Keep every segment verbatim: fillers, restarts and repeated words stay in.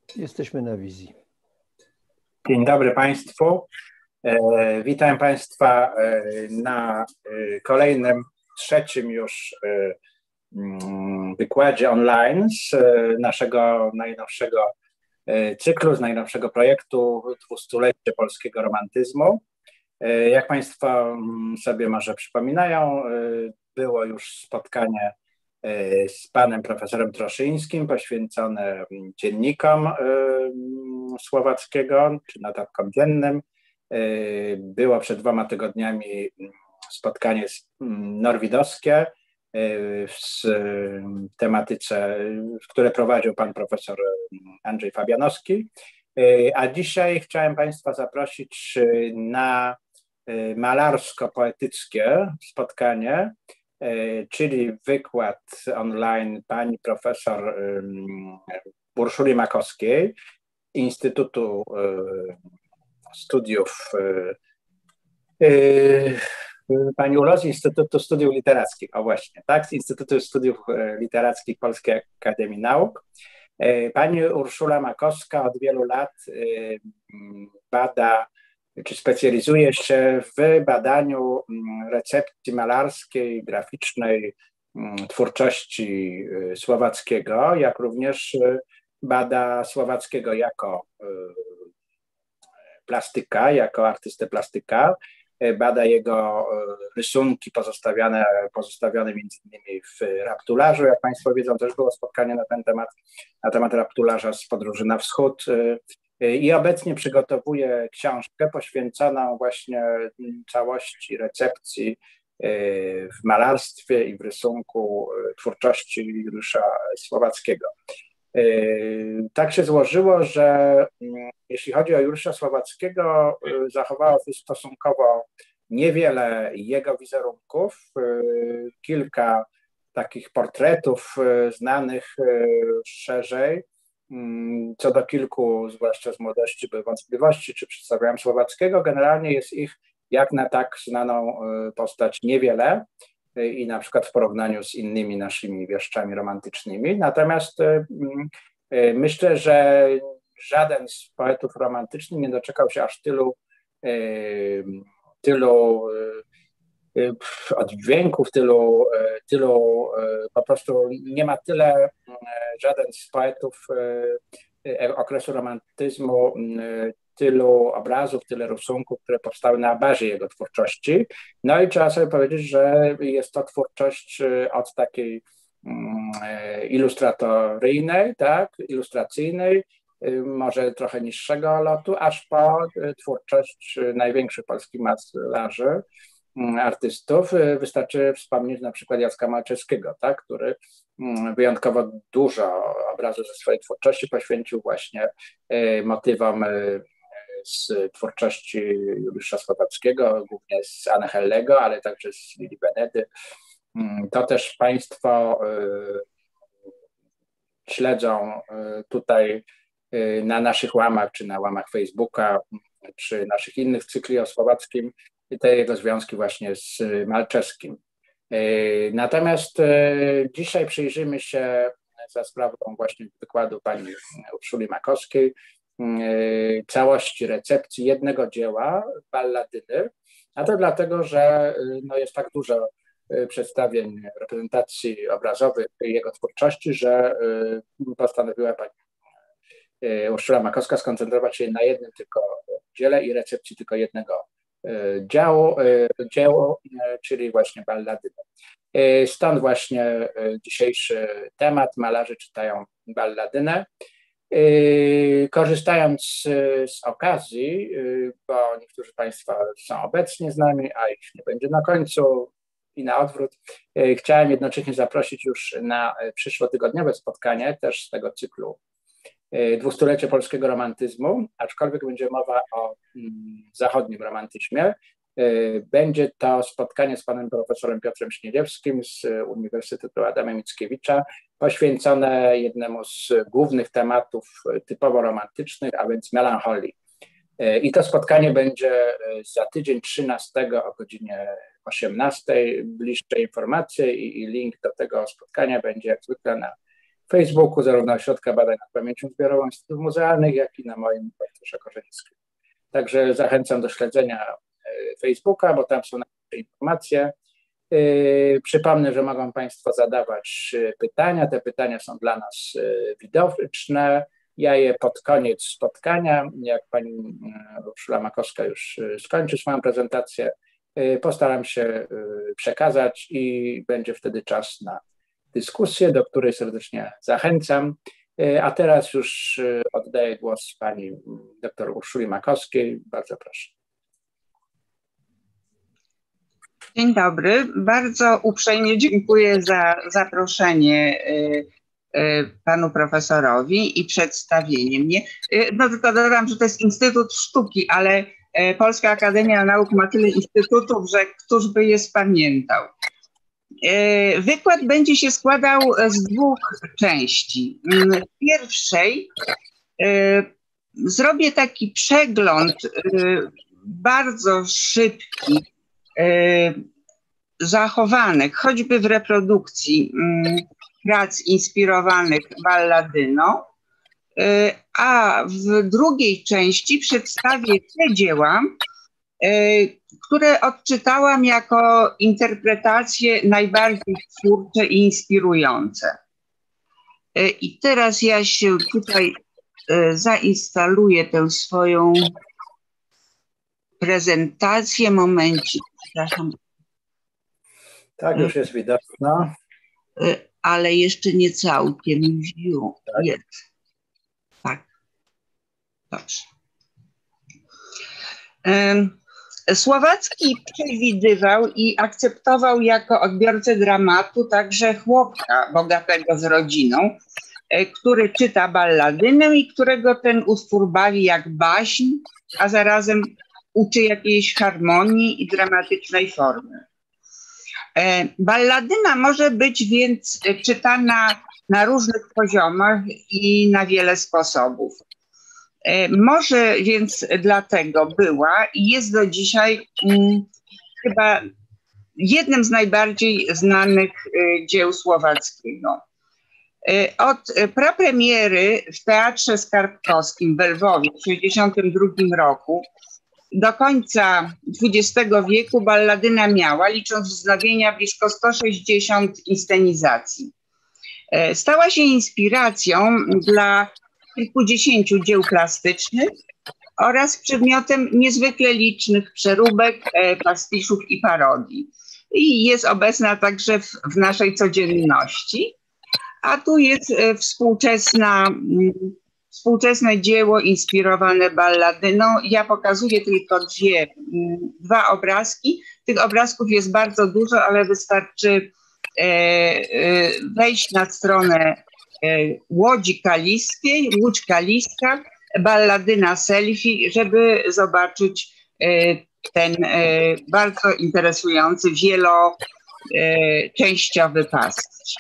Jesteśmy na wizji. Dzień dobry Państwu. E, witam Państwa e, na e, kolejnym, trzecim już e, m, wykładzie online z e, naszego najnowszego e, cyklu, z najnowszego projektu dwustulecie polskiego romantyzmu. E, jak Państwo sobie może przypominają, e, było już spotkanie z panem profesorem Troszyńskim poświęcone dziennikom Słowackiego, czy notatkom dziennym. Było przed dwoma tygodniami spotkanie norwidowskie w tematyce, które prowadził pan profesor Andrzej Fabianowski. A dzisiaj chciałem Państwa zaprosić na malarsko-poetyckie spotkanie, czyli wykład online pani profesor Urszuli Makowskiej, Instytutu Studiów, pani Ulo z Instytutu Studiów Literackich, o właśnie, tak, z Instytutu Studiów Literackich Polskiej Akademii Nauk. Pani Urszula Makowska od wielu lat bada, czy specjalizuje się w badaniu recepcji malarskiej, graficznej, twórczości Słowackiego, jak również bada Słowackiego jako plastyka, jako artystę plastyka, bada jego rysunki pozostawione, pozostawione między innymi w raptularzu. Jak Państwo wiedzą, też było spotkanie na ten temat, na temat raptularza z podróży na wschód. I obecnie przygotowuję książkę poświęconą właśnie całości recepcji w malarstwie i w rysunku twórczości Juliusza Słowackiego. Tak się złożyło, że jeśli chodzi o Juliusza Słowackiego, zachowało się stosunkowo niewiele jego wizerunków, kilka takich portretów znanych szerzej. Co do kilku, zwłaszcza z młodości, były wątpliwości, czy przedstawiałem Słowackiego. Generalnie jest ich jak na tak znaną postać niewiele i na przykład w porównaniu z innymi naszymi wieszczami romantycznymi. Natomiast myślę, że żaden z poetów romantycznych nie doczekał się aż tylu, tylu oddźwięków, tylu, tylu, po prostu nie ma tyle żaden z poetów okresu romantyzmu, tylu obrazów, tyle rysunków, które powstały na bazie jego twórczości. No i trzeba sobie powiedzieć, że jest to twórczość od takiej ilustratoryjnej, tak, ilustracyjnej, może trochę niższego lotu, aż po twórczość największych polskich malarzy, artystów. Wystarczy wspomnieć na przykład Jacka Malczewskiego, tak, który wyjątkowo dużo obrazów ze swojej twórczości poświęcił właśnie motywom z twórczości Juliusza Słowackiego, głównie z Anny Hellego, ale także z Lili Benedy. To też Państwo śledzą tutaj na naszych łamach, czy na łamach Facebooka, czy naszych innych cykli o Słowackim, te jego związki właśnie z Malczewskim. Natomiast dzisiaj przyjrzymy się za sprawą właśnie wykładu pani Urszuli Makowskiej całości recepcji jednego dzieła, Balladyny, a to dlatego, że no jest tak dużo przedstawień, reprezentacji obrazowych jego twórczości, że postanowiła pani Urszula Makowska skoncentrować się na jednym tylko dziele i recepcji tylko jednego działu, dzieło, czyli właśnie Balladyny. Stąd właśnie dzisiejszy temat. Malarze czytają Balladynę. Korzystając z okazji, bo niektórzy Państwa są obecni z nami, a ich nie będzie na końcu i na odwrót, chciałem jednocześnie zaprosić już na przyszłotygodniowe spotkanie też z tego cyklu Dwustulecie polskiego romantyzmu, aczkolwiek będzie mowa o zachodnim romantyzmie. Będzie to spotkanie z panem profesorem Piotrem Śniedziewskim z Uniwersytetu Adama Mickiewicza, poświęcone jednemu z głównych tematów typowo romantycznych, a więc melancholii. I to spotkanie będzie za tydzień trzynastego o godzinie osiemnastej. Bliższe informacje i, i link do tego spotkania będzie jak zwykle na Facebooku, zarówno Ośrodka Badań nad Pamięcią Zbiorową Instytutów Muzealnych, jak i na moim Bartosza Korzenickim. Także zachęcam do śledzenia Facebooka, bo tam są najlepsze informacje. Przypomnę, że mogą Państwo zadawać pytania. Te pytania są dla nas widoczne. Ja je pod koniec spotkania, jak pani Urszula Makowska już skończy swoją prezentację, postaram się przekazać i będzie wtedy czas na dyskusję, do której serdecznie zachęcam. A teraz już oddaję głos pani dr Urszuli Makowskiej. Bardzo proszę. Dzień dobry. Bardzo uprzejmie dziękuję za zaproszenie panu profesorowi i przedstawienie mnie. No tylko dodam, że to jest Instytut Sztuki, ale Polska Akademia Nauk ma tyle instytutów, że któż by je spamiętał. Wykład będzie się składał z dwóch części. W pierwszej zrobię taki przegląd bardzo szybki zachowanych, choćby w reprodukcji prac inspirowanych balladyną, a w drugiej części przedstawię te dzieła, które odczytałam jako interpretacje najbardziej twórcze i inspirujące. I teraz ja się tutaj zainstaluję tę swoją prezentację. Momencik, przepraszam. Tak, już jest widoczna. Ale jeszcze nie całkiem view. Tak. Jest. Tak. Dobrze. Słowacki przewidywał i akceptował jako odbiorcę dramatu także chłopka bogatego z rodziną, który czyta balladynę i którego ten utwór bawi jak baśń, a zarazem uczy jakiejś harmonii i dramatycznej formy. Balladyna może być więc czytana na różnych poziomach i na wiele sposobów. Może więc dlatego była i jest do dzisiaj hmm, chyba jednym z najbardziej znanych dzieł Słowackiego. Od prapremiery w Teatrze Skarbkowskim w Lwowie w tysiąc dziewięćset sześćdziesiątym drugim roku do końca dwudziestego wieku balladyna miała, licząc wznowienia, blisko sto sześćdziesiąt inscenizacji. Stała się inspiracją dla kilkudziesięciu dzieł plastycznych oraz przedmiotem niezwykle licznych przeróbek, pastiszów i parodii. I jest obecna także w, w naszej codzienności. A tu jest współczesna, współczesne dzieło inspirowane balladyną. Ja pokazuję tylko dwie, dwa obrazki. Tych obrazków jest bardzo dużo, ale wystarczy wejść na stronę Łodzi Kaliskiej, Łódź Kaliska, balladyna selfie, żeby zobaczyć ten bardzo interesujący, wieloczęściowy pastisz.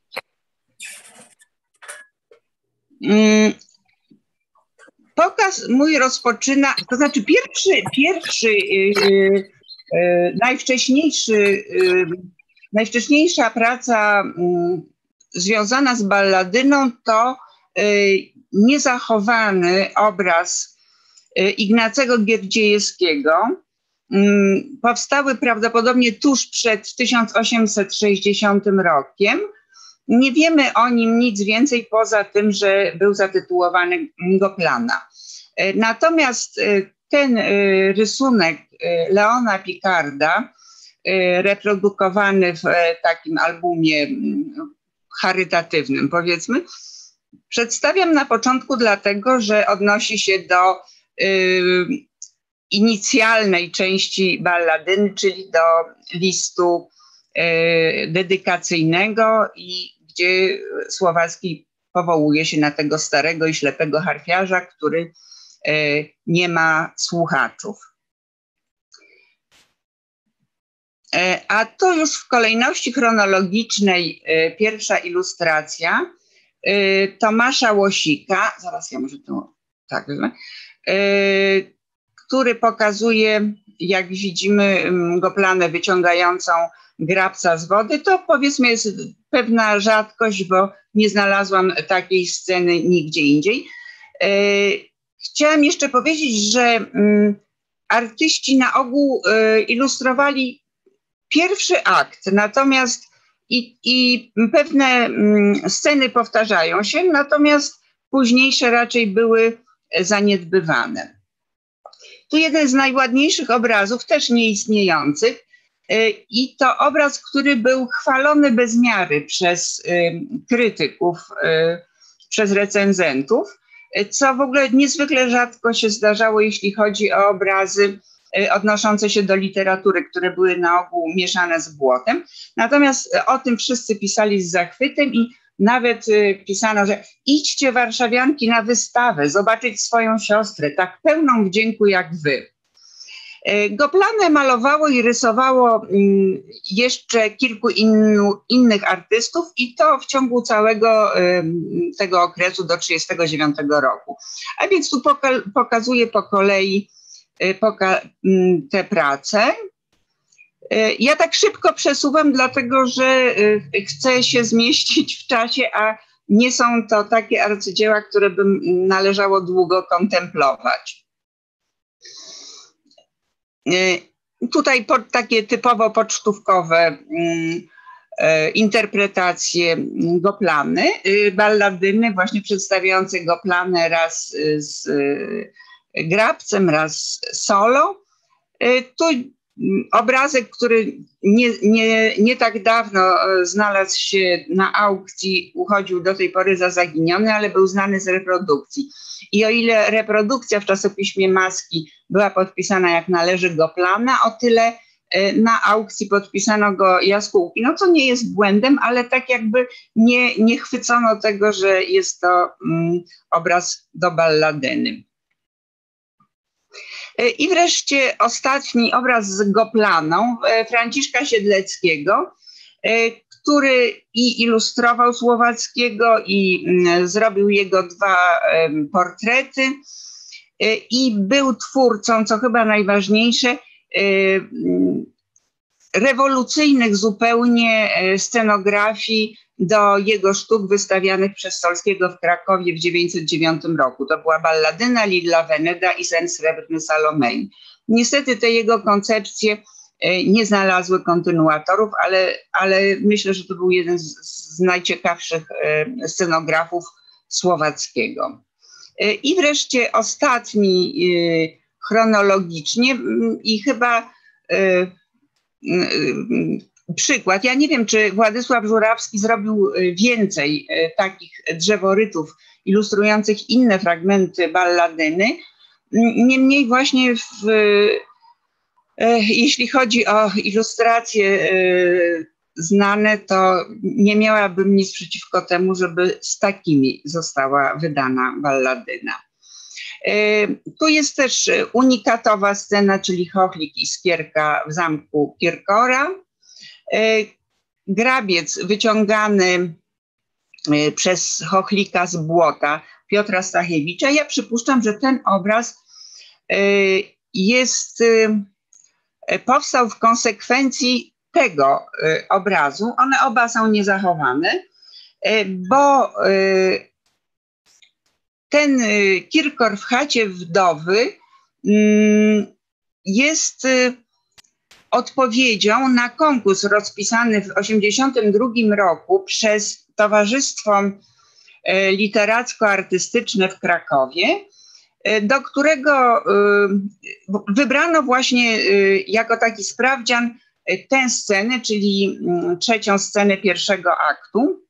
Pokaz mój rozpoczyna, to znaczy pierwszy, pierwszy yy, yy, najwcześniejszy, yy, najwcześniejsza praca yy, związana z balladyną to yy, niezachowany obraz yy, Ignacego Gierdziejewskiego. Yy, powstały prawdopodobnie tuż przed tysiąc osiemset sześćdziesiątym rokiem. Nie wiemy o nim nic więcej poza tym, że był zatytułowany Goplana. Natomiast ten rysunek Leona Picarda, reprodukowany w takim albumie charytatywnym, powiedzmy, przedstawiam na początku dlatego, że odnosi się do inicjalnej części balladyny, czyli do listu dedykacyjnego i gdzie Słowacki powołuje się na tego starego i ślepego harfiarza, który nie ma słuchaczów. A to już w kolejności chronologicznej pierwsza ilustracja Tomasza Łosika, zaraz ja może to tak, który pokazuje, jak widzimy, Goplanę wyciągającą grabca z wody. To powiedzmy jest pewna rzadkość, bo nie znalazłam takiej sceny nigdzie indziej. Chciałam jeszcze powiedzieć, że artyści na ogół ilustrowali pierwszy akt, natomiast i, i pewne sceny powtarzają się, natomiast późniejsze raczej były zaniedbywane. Tu jeden z najładniejszych obrazów, też nieistniejących, i to obraz, który był chwalony bez miary przez krytyków, przez recenzentów, co w ogóle niezwykle rzadko się zdarzało, jeśli chodzi o obrazy odnoszące się do literatury, które były na ogół mieszane z błotem. Natomiast o tym wszyscy pisali z zachwytem i nawet pisano, że idźcie warszawianki na wystawę, zobaczyć swoją siostrę, tak pełną wdzięku jak wy. Goplanę malowało i rysowało jeszcze kilku innu, innych artystów i to w ciągu całego tego okresu do trzydziestego dziewiątego roku. A więc tu poka pokazuję po kolei poka te prace. Ja tak szybko przesuwam, dlatego że chcę się zmieścić w czasie, a nie są to takie arcydzieła, które by należało długo kontemplować. Tutaj po, takie typowo pocztówkowe interpretacje Goplany, balladyny właśnie przedstawiające Goplanę raz z grabcem, raz solo. Tu obrazek, który nie, nie, nie tak dawno znalazł się na aukcji, uchodził do tej pory za zaginiony, ale był znany z reprodukcji. I o ile reprodukcja w czasopiśmie Maski była podpisana jak należy Goplana, o tyle na aukcji podpisano go Jaskółki, no co nie jest błędem, ale tak jakby nie, nie chwycono tego, że jest to mm, obraz do balladyny. I wreszcie ostatni obraz z Goplaną Franciszka Siedleckiego, który i ilustrował Słowackiego i zrobił jego dwa portrety i był twórcą, co chyba najważniejsze, rewolucyjnych zupełnie scenografii do jego sztuk wystawianych przez Solskiego w Krakowie w tysiąc dziewięćset dziewiątym roku. To była balladyna Lilla Veneda i Sen Srebrny Salomei. Niestety te jego koncepcje nie znalazły kontynuatorów, ale, ale myślę, że to był jeden z, z najciekawszych scenografów Słowackiego. I wreszcie ostatni chronologicznie i chyba przykład. Ja nie wiem, czy Władysław Żurawski zrobił więcej takich drzeworytów ilustrujących inne fragmenty balladyny. Niemniej właśnie w, jeśli chodzi o ilustracje znane, to nie miałabym nic przeciwko temu, żeby z takimi została wydana balladyna. Tu jest też unikatowa scena, czyli Chochlik i Skierka w zamku Kirkora. Grabiec wyciągany przez Chochlika z błota Piotra Stachiewicza. Ja przypuszczam, że ten obraz jest, powstał w konsekwencji tego obrazu. One oba są niezachowane, bo ten Kirkor w chacie wdowy jest odpowiedzią na konkurs rozpisany w tysiąc dziewięćset osiemdziesiątym drugim roku przez Towarzystwo Literacko-Artystyczne w Krakowie, do którego wybrano właśnie jako taki sprawdzian tę scenę, czyli trzecią scenę pierwszego aktu.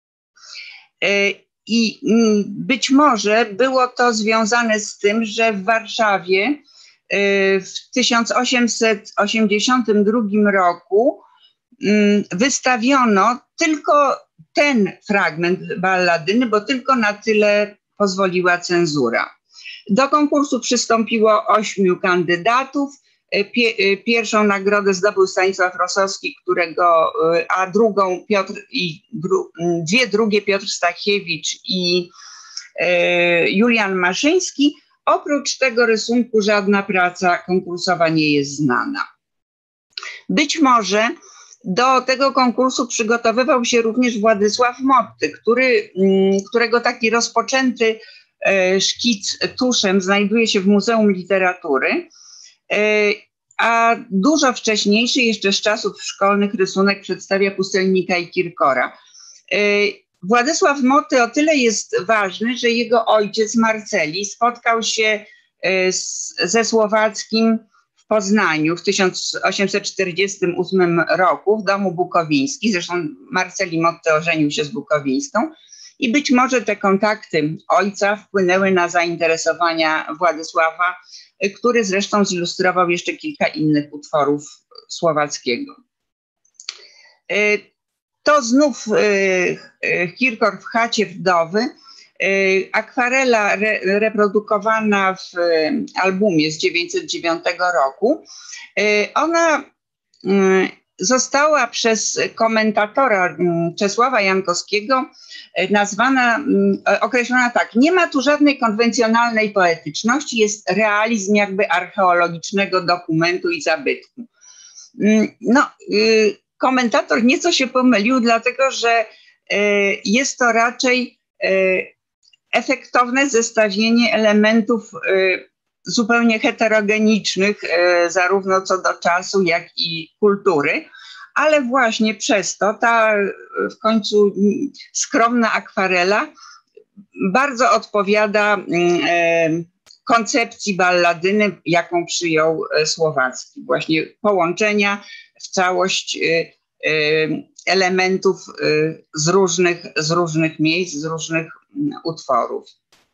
I być może było to związane z tym, że w Warszawie w tysiąc osiemset osiemdziesiątym drugim roku wystawiono tylko ten fragment balladyny, bo tylko na tyle pozwoliła cenzura. Do konkursu przystąpiło ośmiu kandydatów. Pierwszą nagrodę zdobył Stanisław Rosowski, którego, a drugą Piotr i dru, dwie drugie Piotr Stachiewicz i e, Julian Maszyński, Oprócz tego rysunku żadna praca konkursowa nie jest znana. Być może do tego konkursu przygotowywał się również Władysław Motty, który, którego taki rozpoczęty szkic tuszem znajduje się w Muzeum Literatury, a dużo wcześniejszy, jeszcze z czasów szkolnych, rysunek przedstawia Pustelnika i Kirkora. Władysław Motty o tyle jest ważny, że jego ojciec Marceli spotkał się z, ze Słowackim w Poznaniu w tysiąc osiemset czterdziestym ósmym roku w domu Bukowińskich. Zresztą Marceli Motty ożenił się z Bukowińską i być może te kontakty ojca wpłynęły na zainteresowania Władysława, który zresztą zilustrował jeszcze kilka innych utworów Słowackiego. To znów Kirkor w chacie wdowy, akwarela re, reprodukowana w albumie z tysiąc dziewięćset dziewiątego roku. Ona została przez komentatora Czesława Jankowskiego nazwana, określona tak: nie ma tu żadnej konwencjonalnej poetyczności, jest realizm jakby archeologicznego dokumentu i zabytku. No, komentator nieco się pomylił, dlatego że jest to raczej efektowne zestawienie elementów zupełnie heterogenicznych, zarówno co do czasu, jak i kultury, ale właśnie przez to ta w końcu skromna akwarela bardzo odpowiada koncepcji balladyny, jaką przyjął Słowacki. Właśnie połączenia w całość elementów z różnych, z różnych miejsc, z różnych utworów.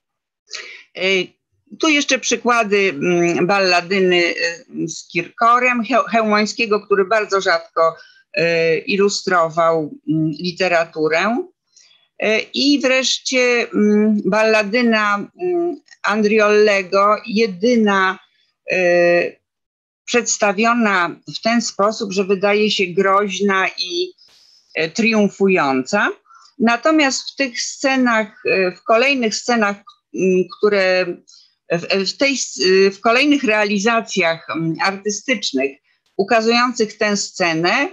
Tu jeszcze przykłady balladyny z Kirkorem Chełmońskiego, który bardzo rzadko ilustrował literaturę. I wreszcie balladyna Andriollego, jedyna przedstawiona w ten sposób, że wydaje się groźna i triumfująca. Natomiast w tych scenach, w kolejnych scenach, które w, tej, w kolejnych realizacjach artystycznych ukazujących tę scenę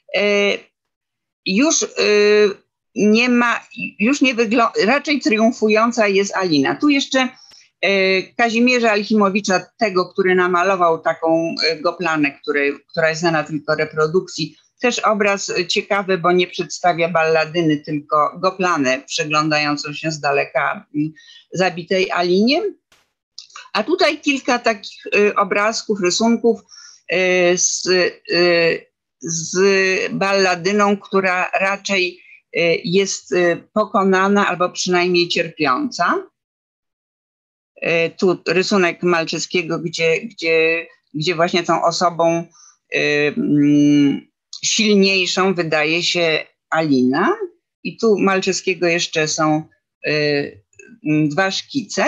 już nie ma, już nie wygląda, raczej triumfująca jest Alina. Tu jeszcze Kazimierza Alchimowicza, tego, który namalował taką goplanę, który, która jest znana tylko reprodukcji. Też obraz ciekawy, bo nie przedstawia balladyny, tylko goplanę przeglądającą się z daleka zabitej Alinie. A tutaj kilka takich obrazków, rysunków z, z balladyną, która raczej jest pokonana albo przynajmniej cierpiąca. Tu rysunek Malczyskiego, gdzie, gdzie, gdzie właśnie tą osobą silniejszą wydaje się Alina. I tu Malczyskiego jeszcze są dwa szkice.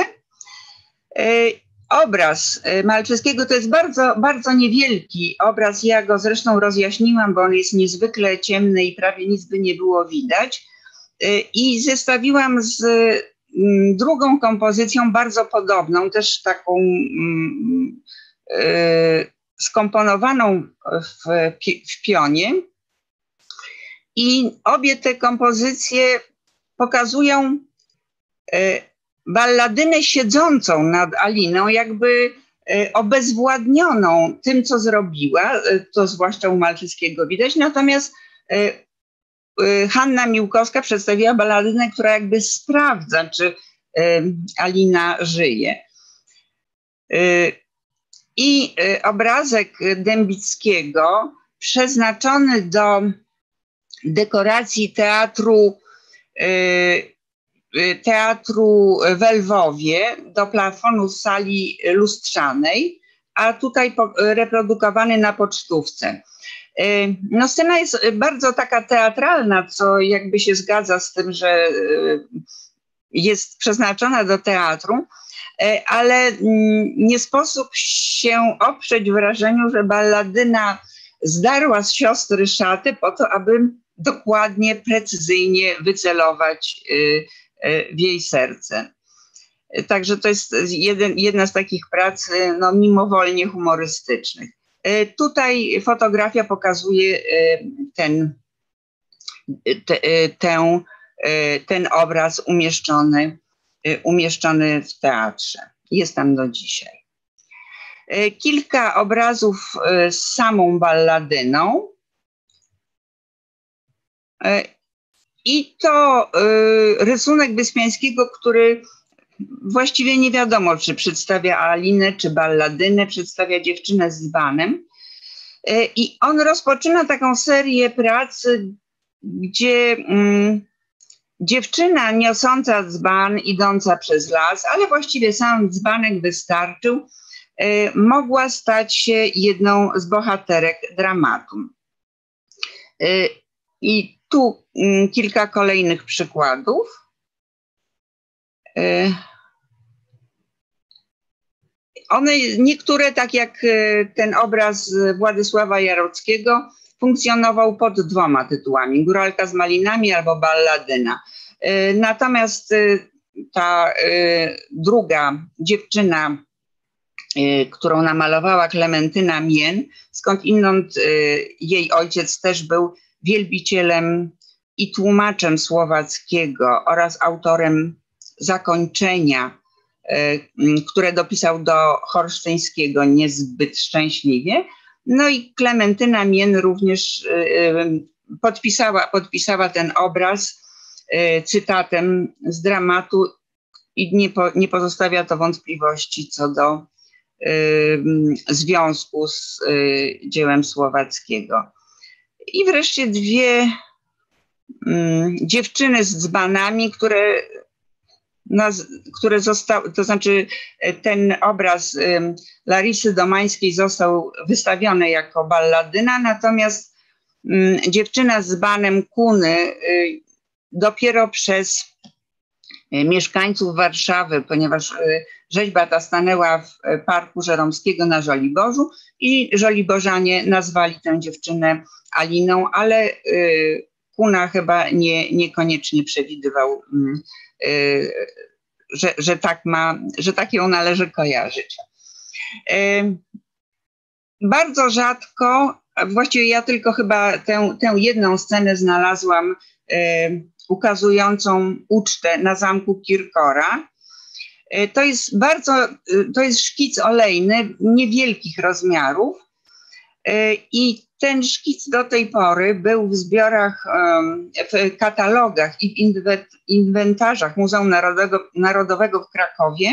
Obraz Malczyskiego to jest bardzo, bardzo niewielki obraz. Ja go zresztą rozjaśniłam, bo on jest niezwykle ciemny i prawie nic by nie było widać. I zestawiłam z drugą kompozycją, bardzo podobną, też taką skomponowaną w, w pionie. I obie te kompozycje pokazują balladynę siedzącą nad Aliną, jakby obezwładnioną tym, co zrobiła, to zwłaszcza u Malczyskiego widać. Natomiast Hanna Miłkowska przedstawiła balladynę, która jakby sprawdza, czy Alina żyje. I obrazek Dębickiego przeznaczony do dekoracji teatru Teatru w Lwowie, do plafonu sali lustrzanej, a tutaj reprodukowany na pocztówce. No, scena jest bardzo taka teatralna, co jakby się zgadza z tym, że jest przeznaczona do teatru, ale nie sposób się oprzeć wrażeniu, że balladyna zdarła z siostry szaty po to, aby dokładnie, precyzyjnie wycelować w jej serce. Także to jest jeden, jedna z takich prac no, mimowolnie humorystycznych. Tutaj fotografia pokazuje ten, te, ten, ten obraz umieszczony, umieszczony w teatrze. Jest tam do dzisiaj. Kilka obrazów z samą balladyną. I to rysunek Wyspiańskiego, który właściwie nie wiadomo, czy przedstawia Alinę, czy balladynę, przedstawia dziewczynę z dzbanem. I on rozpoczyna taką serię prac, gdzie um, dziewczyna niosąca dzban, idąca przez las, ale właściwie sam dzbanek wystarczył, y, mogła stać się jedną z bohaterek dramatu. Y, I tu y, kilka kolejnych przykładów. Y, One, niektóre, tak jak ten obraz Władysława Jarockiego, funkcjonował pod dwoma tytułami, Góralka z malinami albo Balladyna. Natomiast ta druga dziewczyna, którą namalowała Klementyna Mien, skąd inąd jej ojciec też był wielbicielem i tłumaczem słowackiego oraz autorem zakończenia, które dopisał do Horsztyńskiego niezbyt szczęśliwie. No i Klementyna Mien również podpisała, podpisała ten obraz cytatem z dramatu i nie, po, nie pozostawia to wątpliwości co do związku z dziełem Słowackiego. I wreszcie dwie dziewczyny z dzbanami, które No, które zostały, to znaczy ten obraz y, Larysy Domańskiej został wystawiony jako balladyna, natomiast y, dziewczyna z dzbanem Kuny y, dopiero przez y, mieszkańców Warszawy, ponieważ y, rzeźba ta stanęła w y, Parku Żeromskiego na Żoliborzu i żoliborzanie nazwali tę dziewczynę Aliną, ale y, Kuna chyba nie, niekoniecznie przewidywał y, y, Że, że, tak ma, że tak ją należy kojarzyć. E, bardzo rzadko, właściwie ja tylko chyba tę, tę jedną scenę znalazłam e, ukazującą ucztę na zamku Kirkora. E, to jest bardzo, to jest szkic olejny niewielkich rozmiarów e, i ten szkic do tej pory był w zbiorach, w katalogach i w inwentarzach Muzeum Narodowego, Narodowego w Krakowie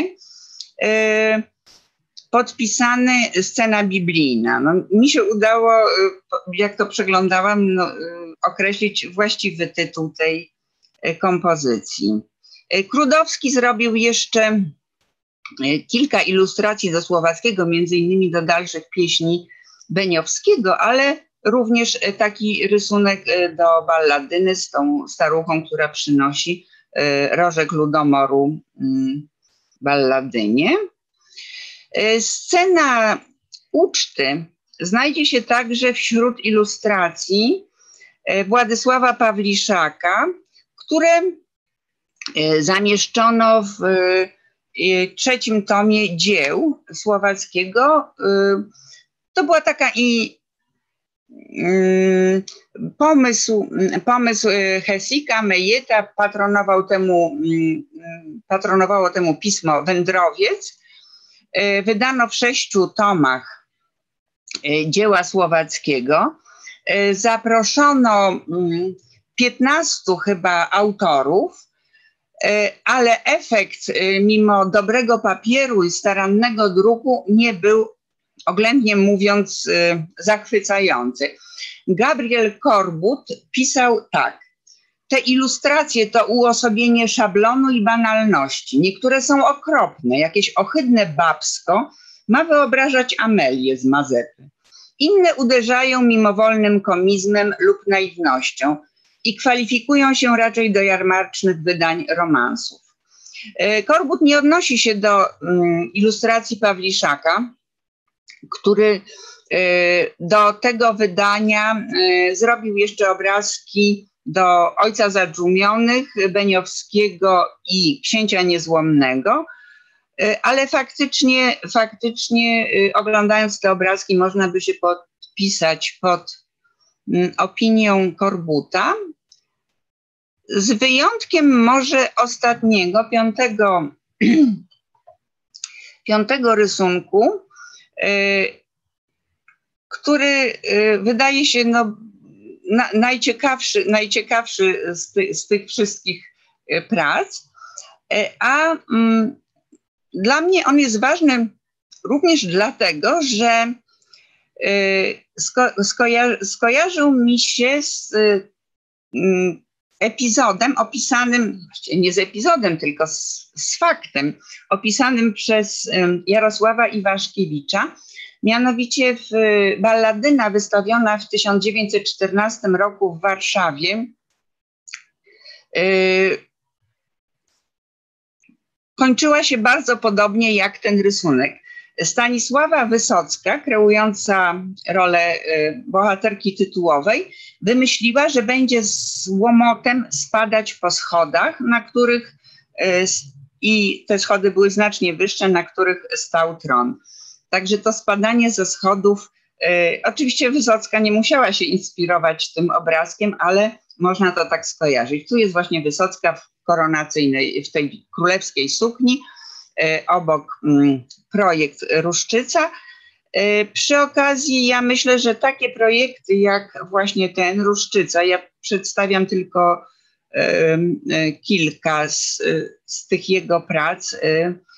podpisany scena biblijna. No, mi się udało, jak to przeglądałam, no, określić właściwy tytuł tej kompozycji. Krudowski zrobił jeszcze kilka ilustracji do Słowackiego, między innymi do dalszych pieśni Beniowskiego, ale również taki rysunek do balladyny z tą staruchą, która przynosi rożek ludomoru balladynie. Scena uczty znajdzie się także wśród ilustracji Władysława Pawliszaka, które zamieszczono w trzecim tomie dzieł Słowackiego. To była taka i y, pomysł, pomysł Hesika, Mejeta, patronował temu, y, patronowało temu pismo Wędrowiec. Y, wydano w sześciu tomach y, dzieła Słowackiego. Y, zaproszono y, piętnastu chyba autorów, y, ale efekt y, mimo dobrego papieru i starannego druku nie był, oględnie mówiąc, y, zachwycający. Gabriel Korbut pisał tak: te ilustracje to uosobienie szablonu i banalności. Niektóre są okropne, jakieś ohydne babsko ma wyobrażać Amelię z Mazepy. Inne uderzają mimowolnym komizmem lub naiwnością i kwalifikują się raczej do jarmarcznych wydań romansów. Y, Korbut nie odnosi się do y, ilustracji Pawliszaka, który do tego wydania zrobił jeszcze obrazki do Ojca Zadżumionych, Beniowskiego i Księcia Niezłomnego. ale faktycznie, faktycznie oglądając te obrazki można by się podpisać pod opinią Korbuta, z wyjątkiem może ostatniego, piątego, piątego rysunku, który wydaje się no, na, najciekawszy, najciekawszy z, ty, z tych wszystkich prac, a mm, dla mnie on jest ważny również dlatego, że y, sko, skojar, skojarzył mi się z y, epizodem opisanym, właściwie nie z epizodem, tylko z, z faktem opisanym przez y, Jarosława Iwaszkiewicza. Mianowicie w balladyna wystawiona w tysiąc dziewięćset czternastym roku w Warszawie yy, kończyła się bardzo podobnie jak ten rysunek. Stanisława Wysocka, kreująca rolę yy, bohaterki tytułowej, wymyśliła, że będzie z łomotem spadać po schodach, na których yy, i te schody były znacznie wyższe, na których stał tron. Także to spadanie ze schodów, y, oczywiście Wysocka nie musiała się inspirować tym obrazkiem, ale można to tak skojarzyć. Tu jest właśnie Wysocka w koronacyjnej, w tej królewskiej sukni, y, obok y, projekt Ruszczyca. Y, przy okazji ja myślę, że takie projekty jak właśnie ten Ruszczyca, ja przedstawiam tylko y, y, kilka z, y, z tych jego prac, y,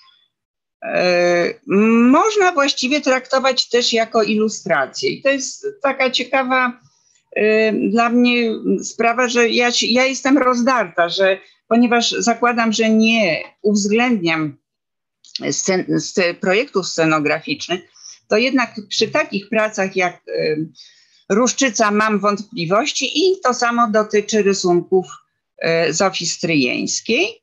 można właściwie traktować też jako ilustrację. I to jest taka ciekawa y, dla mnie sprawa, że ja, ja jestem rozdarta, że ponieważ zakładam, że nie uwzględniam scen, scen, projektów scenograficznych, to jednak przy takich pracach jak y, Ruszczyca mam wątpliwości i to samo dotyczy rysunków y, Zofii Stryjeńskiej.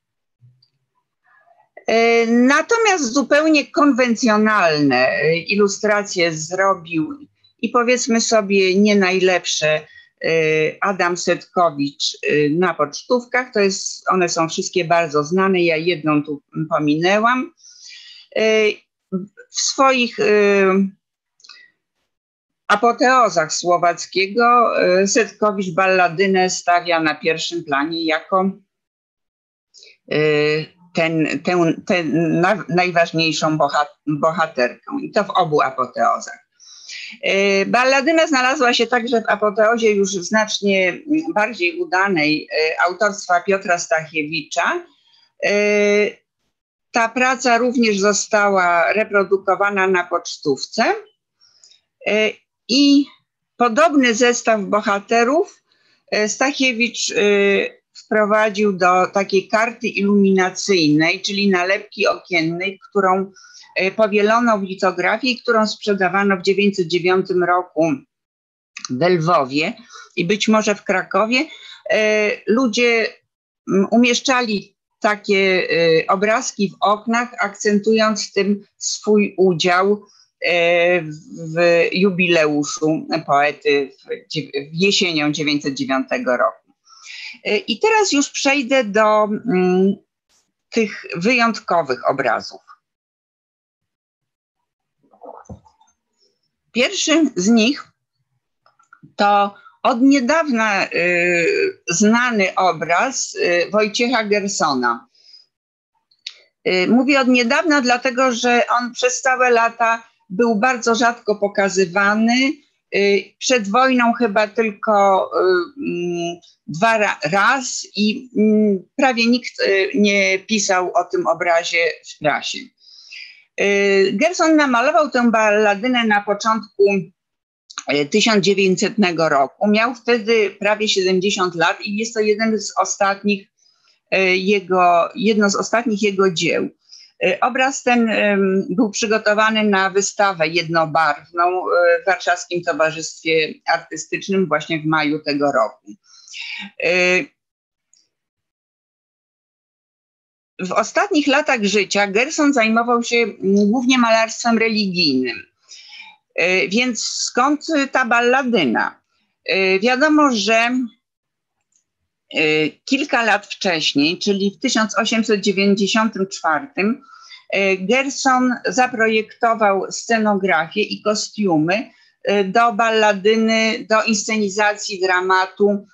Natomiast zupełnie konwencjonalne ilustracje zrobił i powiedzmy sobie nie najlepsze Adam Setkowicz na pocztówkach. To jest, one są wszystkie bardzo znane, ja jedną tu pominęłam. W swoich apoteozach Słowackiego Setkowicz balladynę stawia na pierwszym planie jako ten, tę, tę na, najważniejszą bohaterkę i to w obu apoteozach. Balladyna znalazła się także w apoteozie już znacznie bardziej udanej autorstwa Piotra Stachiewicza. Ta praca również została reprodukowana na pocztówce i podobny zestaw bohaterów Stachiewicz wprowadził do takiej karty iluminacyjnej, czyli nalepki okiennej, którą powielono w litografii, którą sprzedawano w tysiąc dziewięćset dziewiątym roku w Lwowie i być może w Krakowie. Ludzie umieszczali takie obrazki w oknach, akcentując tym swój udział w jubileuszu poety jesienią tysiąc dziewięćset dziewiątego roku. I teraz już przejdę do mm, tych wyjątkowych obrazów. Pierwszy z nich to od niedawna y, znany obraz y, Wojciecha Gersona. Y, mówię od niedawna, dlatego że on przez całe lata był bardzo rzadko pokazywany. Przed wojną chyba tylko y, dwa ra, raz i y, prawie nikt y, nie pisał o tym obrazie w prasie. Y, Gerson namalował tę balladynę na początku y, tysiąc dziewięćsetnego roku. Miał wtedy prawie siedemdziesiąt lat i jest to jeden z ostatnich y, jego, jedno z ostatnich jego dzieł. Obraz ten był przygotowany na wystawę jednobarwną w Warszawskim Towarzystwie Artystycznym właśnie w maju tego roku. W ostatnich latach życia Gerson zajmował się głównie malarstwem religijnym. Więc skąd ta balladyna? Wiadomo, że kilka lat wcześniej, czyli w tysiąc osiemset dziewięćdziesiątym czwartym Gerson zaprojektował scenografię i kostiumy do balladyny, do inscenizacji dramatu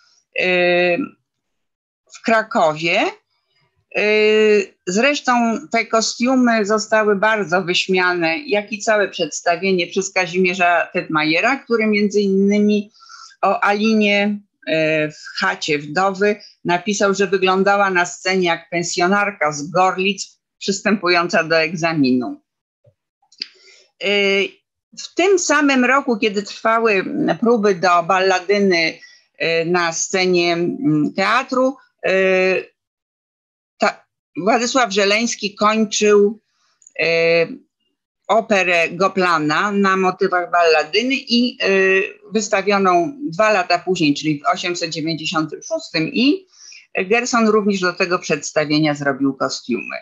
w Krakowie. Zresztą te kostiumy zostały bardzo wyśmiane, jak i całe przedstawienie, przez Kazimierza Tetmajera, który między innymi o Alinie w chacie wdowy napisał, że wyglądała na scenie jak pensjonarka z Gorlic przystępująca do egzaminu. W tym samym roku, kiedy trwały próby do balladyny na scenie teatru, ta, Władysław Żeleński kończył operę Goplana na motywach balladyny i wystawioną dwa lata później, czyli w tysiąc osiemset dziewięćdziesiątym szóstym, i Gerson również do tego przedstawienia zrobił kostiumy.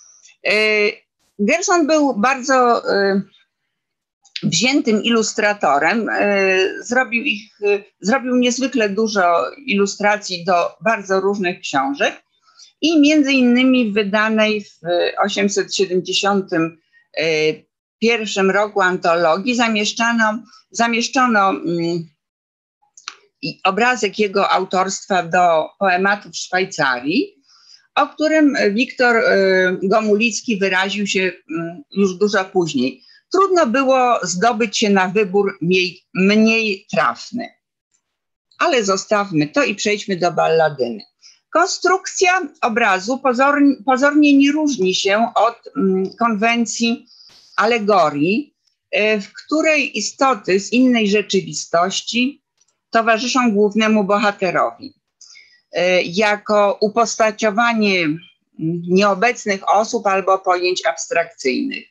Gerson był bardzo wziętym ilustratorem, zrobił, ich, zrobił niezwykle dużo ilustracji do bardzo różnych książek i między innymi w wydanej w tysiąc osiemset siedemdziesiątym pierwszym roku antologii zamieszczano, zamieszczono um, obrazek jego autorstwa do poematów Szwajcarii, o którym Wiktor y, Gomulicki wyraził się y, już dużo później. Trudno było zdobyć się na wybór mniej, mniej trafny. Ale zostawmy to i przejdźmy do balladyny. Konstrukcja obrazu pozornie, pozornie nie różni się od mm, konwencji alegorii, y, w której istoty z innej rzeczywistości towarzyszą głównemu bohaterowi. Y, jako upostaciowanie nieobecnych osób albo pojęć abstrakcyjnych.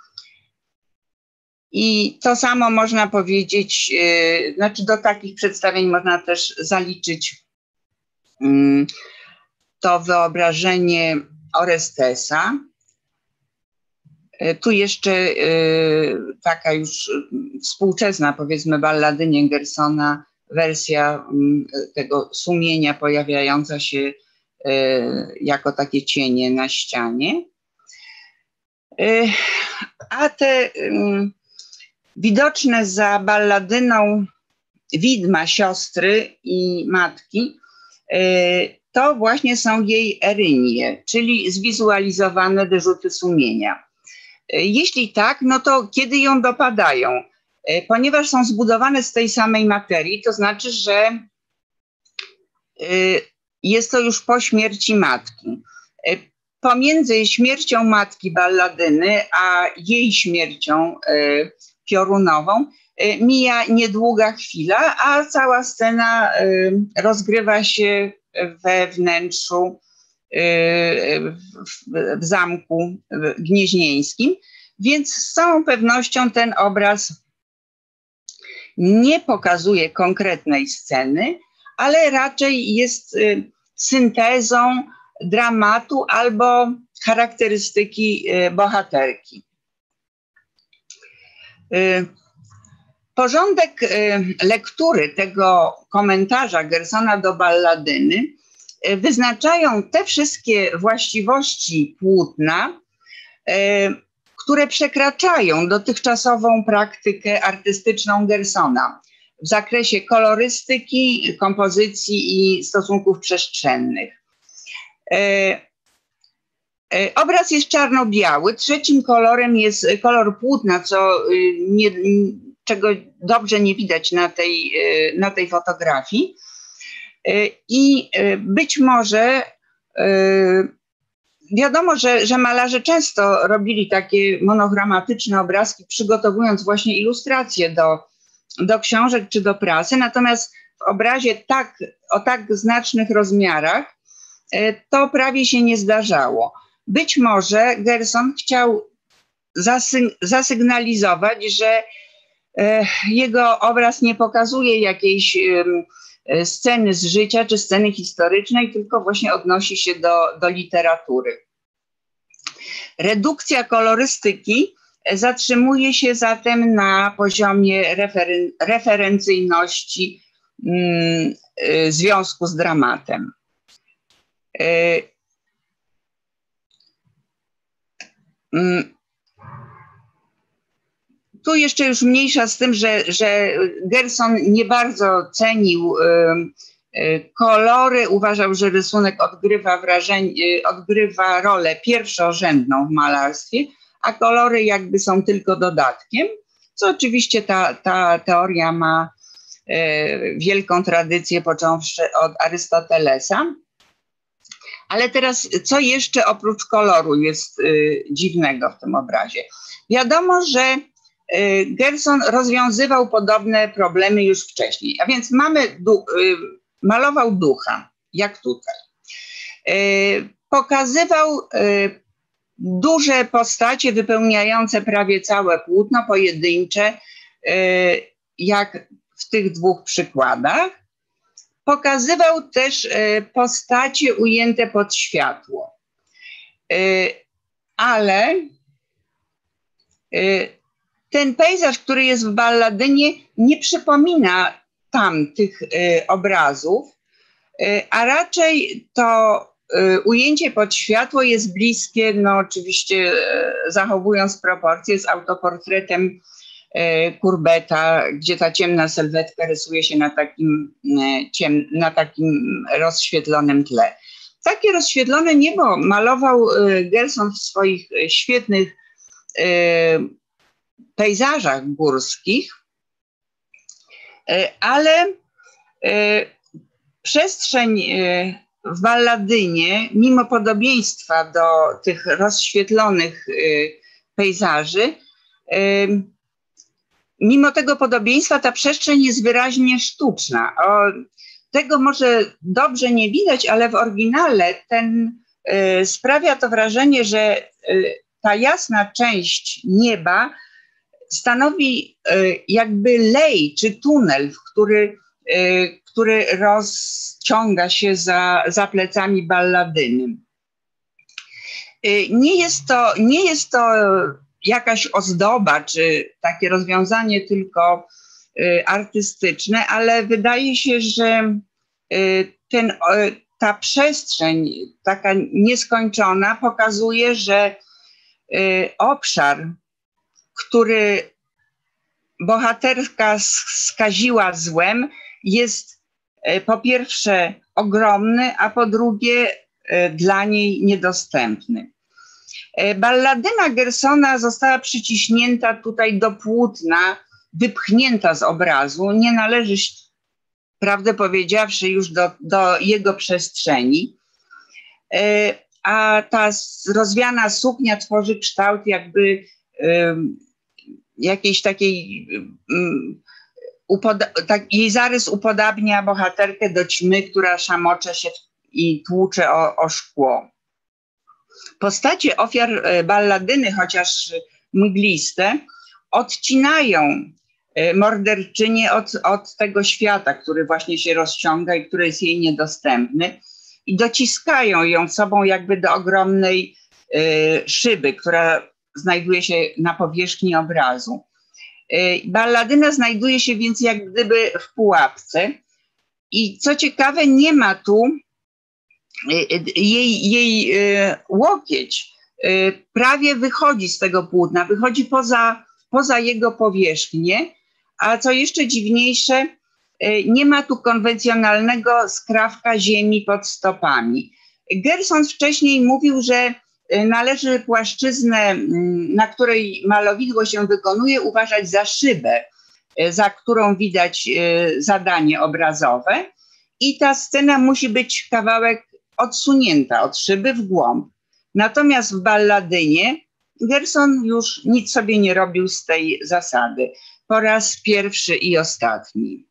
I to samo można powiedzieć, yy, znaczy do takich przedstawień można też zaliczyć yy, to wyobrażenie Orestesa. Yy, tu jeszcze yy, taka już współczesna, powiedzmy, balladynie Gersona wersja yy, tego sumienia pojawiająca się yy, jako takie cienie na ścianie. Yy, a te yy, widoczne za balladyną widma siostry i matki, to właśnie są jej erynie, czyli zwizualizowane wyrzuty sumienia. Jeśli tak, no to kiedy ją dopadają? Ponieważ są zbudowane z tej samej materii, to znaczy, że jest to już po śmierci matki. Pomiędzy śmiercią matki balladyny a jej śmiercią piorunową mija niedługa chwila, a cała scena rozgrywa się we wnętrzu w zamku gnieźnieńskim, więc z całą pewnością ten obraz nie pokazuje konkretnej sceny, ale raczej jest syntezą dramatu albo charakterystyki bohaterki. Porządek lektury tego komentarza Gersona do balladyny wyznaczają te wszystkie właściwości płótna, które przekraczają dotychczasową praktykę artystyczną Gersona w zakresie kolorystyki, kompozycji i stosunków przestrzennych. Obraz jest czarno-biały, trzecim kolorem jest kolor płótna, co nie, czego dobrze nie widać na tej, na tej fotografii. I być może wiadomo, że, że malarze często robili takie monochromatyczne obrazki, przygotowując właśnie ilustracje do, do książek czy do prasy, natomiast w obrazie tak, o tak znacznych rozmiarach to prawie się nie zdarzało. Być może Gerson chciał zasy- zasygnalizować, że e, jego obraz nie pokazuje jakiejś e, sceny z życia czy sceny historycznej, tylko właśnie odnosi się do, do literatury. Redukcja kolorystyki zatrzymuje się zatem na poziomie referen- referencyjności mm, e, związku z dramatem. Tu jeszcze już mniejsza z tym, że, że Gerson nie bardzo cenił kolory, uważał, że rysunek odgrywa, wrażenie, odgrywa rolę pierwszorzędną w malarstwie, a kolory jakby są tylko dodatkiem, co oczywiście ta, ta teoria ma wielką tradycję, począwszy od Arystotelesa. Ale teraz, co jeszcze oprócz koloru jest y, dziwnego w tym obrazie? Wiadomo, że y, Gerson rozwiązywał podobne problemy już wcześniej, a więc mamy, du, y, malował ducha, jak tutaj. Y, pokazywał y, duże postacie wypełniające prawie całe płótno, pojedyncze, y, jak w tych dwóch przykładach. Pokazywał też postacie ujęte pod światło. Ale ten pejzaż, który jest w Balladynie, nie przypomina tamtych obrazów, a raczej to ujęcie pod światło jest bliskie, no oczywiście zachowując proporcje, z autoportretem Courbeta, gdzie ta ciemna sylwetka rysuje się na takim, ciem, na takim rozświetlonym tle. Takie rozświetlone niebo malował Gerson w swoich świetnych pejzażach górskich, ale przestrzeń w Balladynie, mimo podobieństwa do tych rozświetlonych pejzaży, mimo tego podobieństwa ta przestrzeń jest wyraźnie sztuczna. O, tego może dobrze nie widać, ale w oryginale ten y, sprawia to wrażenie, że y, ta jasna część nieba stanowi y, jakby lej czy tunel, w który, y, który rozciąga się za, za plecami Balladyny. Y, nie jest to, nie jest to jakaś ozdoba, czy takie rozwiązanie tylko y, artystyczne, ale wydaje się, że y, ten, y, ta przestrzeń taka nieskończona pokazuje, że y, obszar, który bohaterka skaziła złem, jest y, po pierwsze ogromny, a po drugie y, dla niej niedostępny. Balladyna Gersona została przyciśnięta tutaj do płótna, wypchnięta z obrazu. Nie należy, prawdę powiedziawszy, już do, do jego przestrzeni. A ta rozwiana suknia tworzy kształt jakby um, jakiejś takiej, um, upoda- tak, jej zarys upodabnia bohaterkę do ćmy, która szamocze się i tłucze o, o szkło. Postacie ofiar Balladyny, chociaż mgliste, odcinają morderczynię od, od tego świata, który właśnie się rozciąga i który jest jej niedostępny, i dociskają ją sobą jakby do ogromnej y, szyby, która znajduje się na powierzchni obrazu. Y, Balladyna znajduje się więc jak gdyby w pułapce i co ciekawe, nie ma tu Jej, jej y, łokieć y, prawie wychodzi z tego płótna, wychodzi poza, poza jego powierzchnię, a co jeszcze dziwniejsze, y, nie ma tu konwencjonalnego skrawka ziemi pod stopami. Gerson wcześniej mówił, że y, należy płaszczyznę, y, na której malowidło się wykonuje, uważać za szybę, y, za którą widać y, zadanie obrazowe, i ta scena musi być kawałek odsunięta od szyby w głąb. Natomiast w Balladynie Gerson już nic sobie nie robił z tej zasady. Po raz pierwszy i ostatni.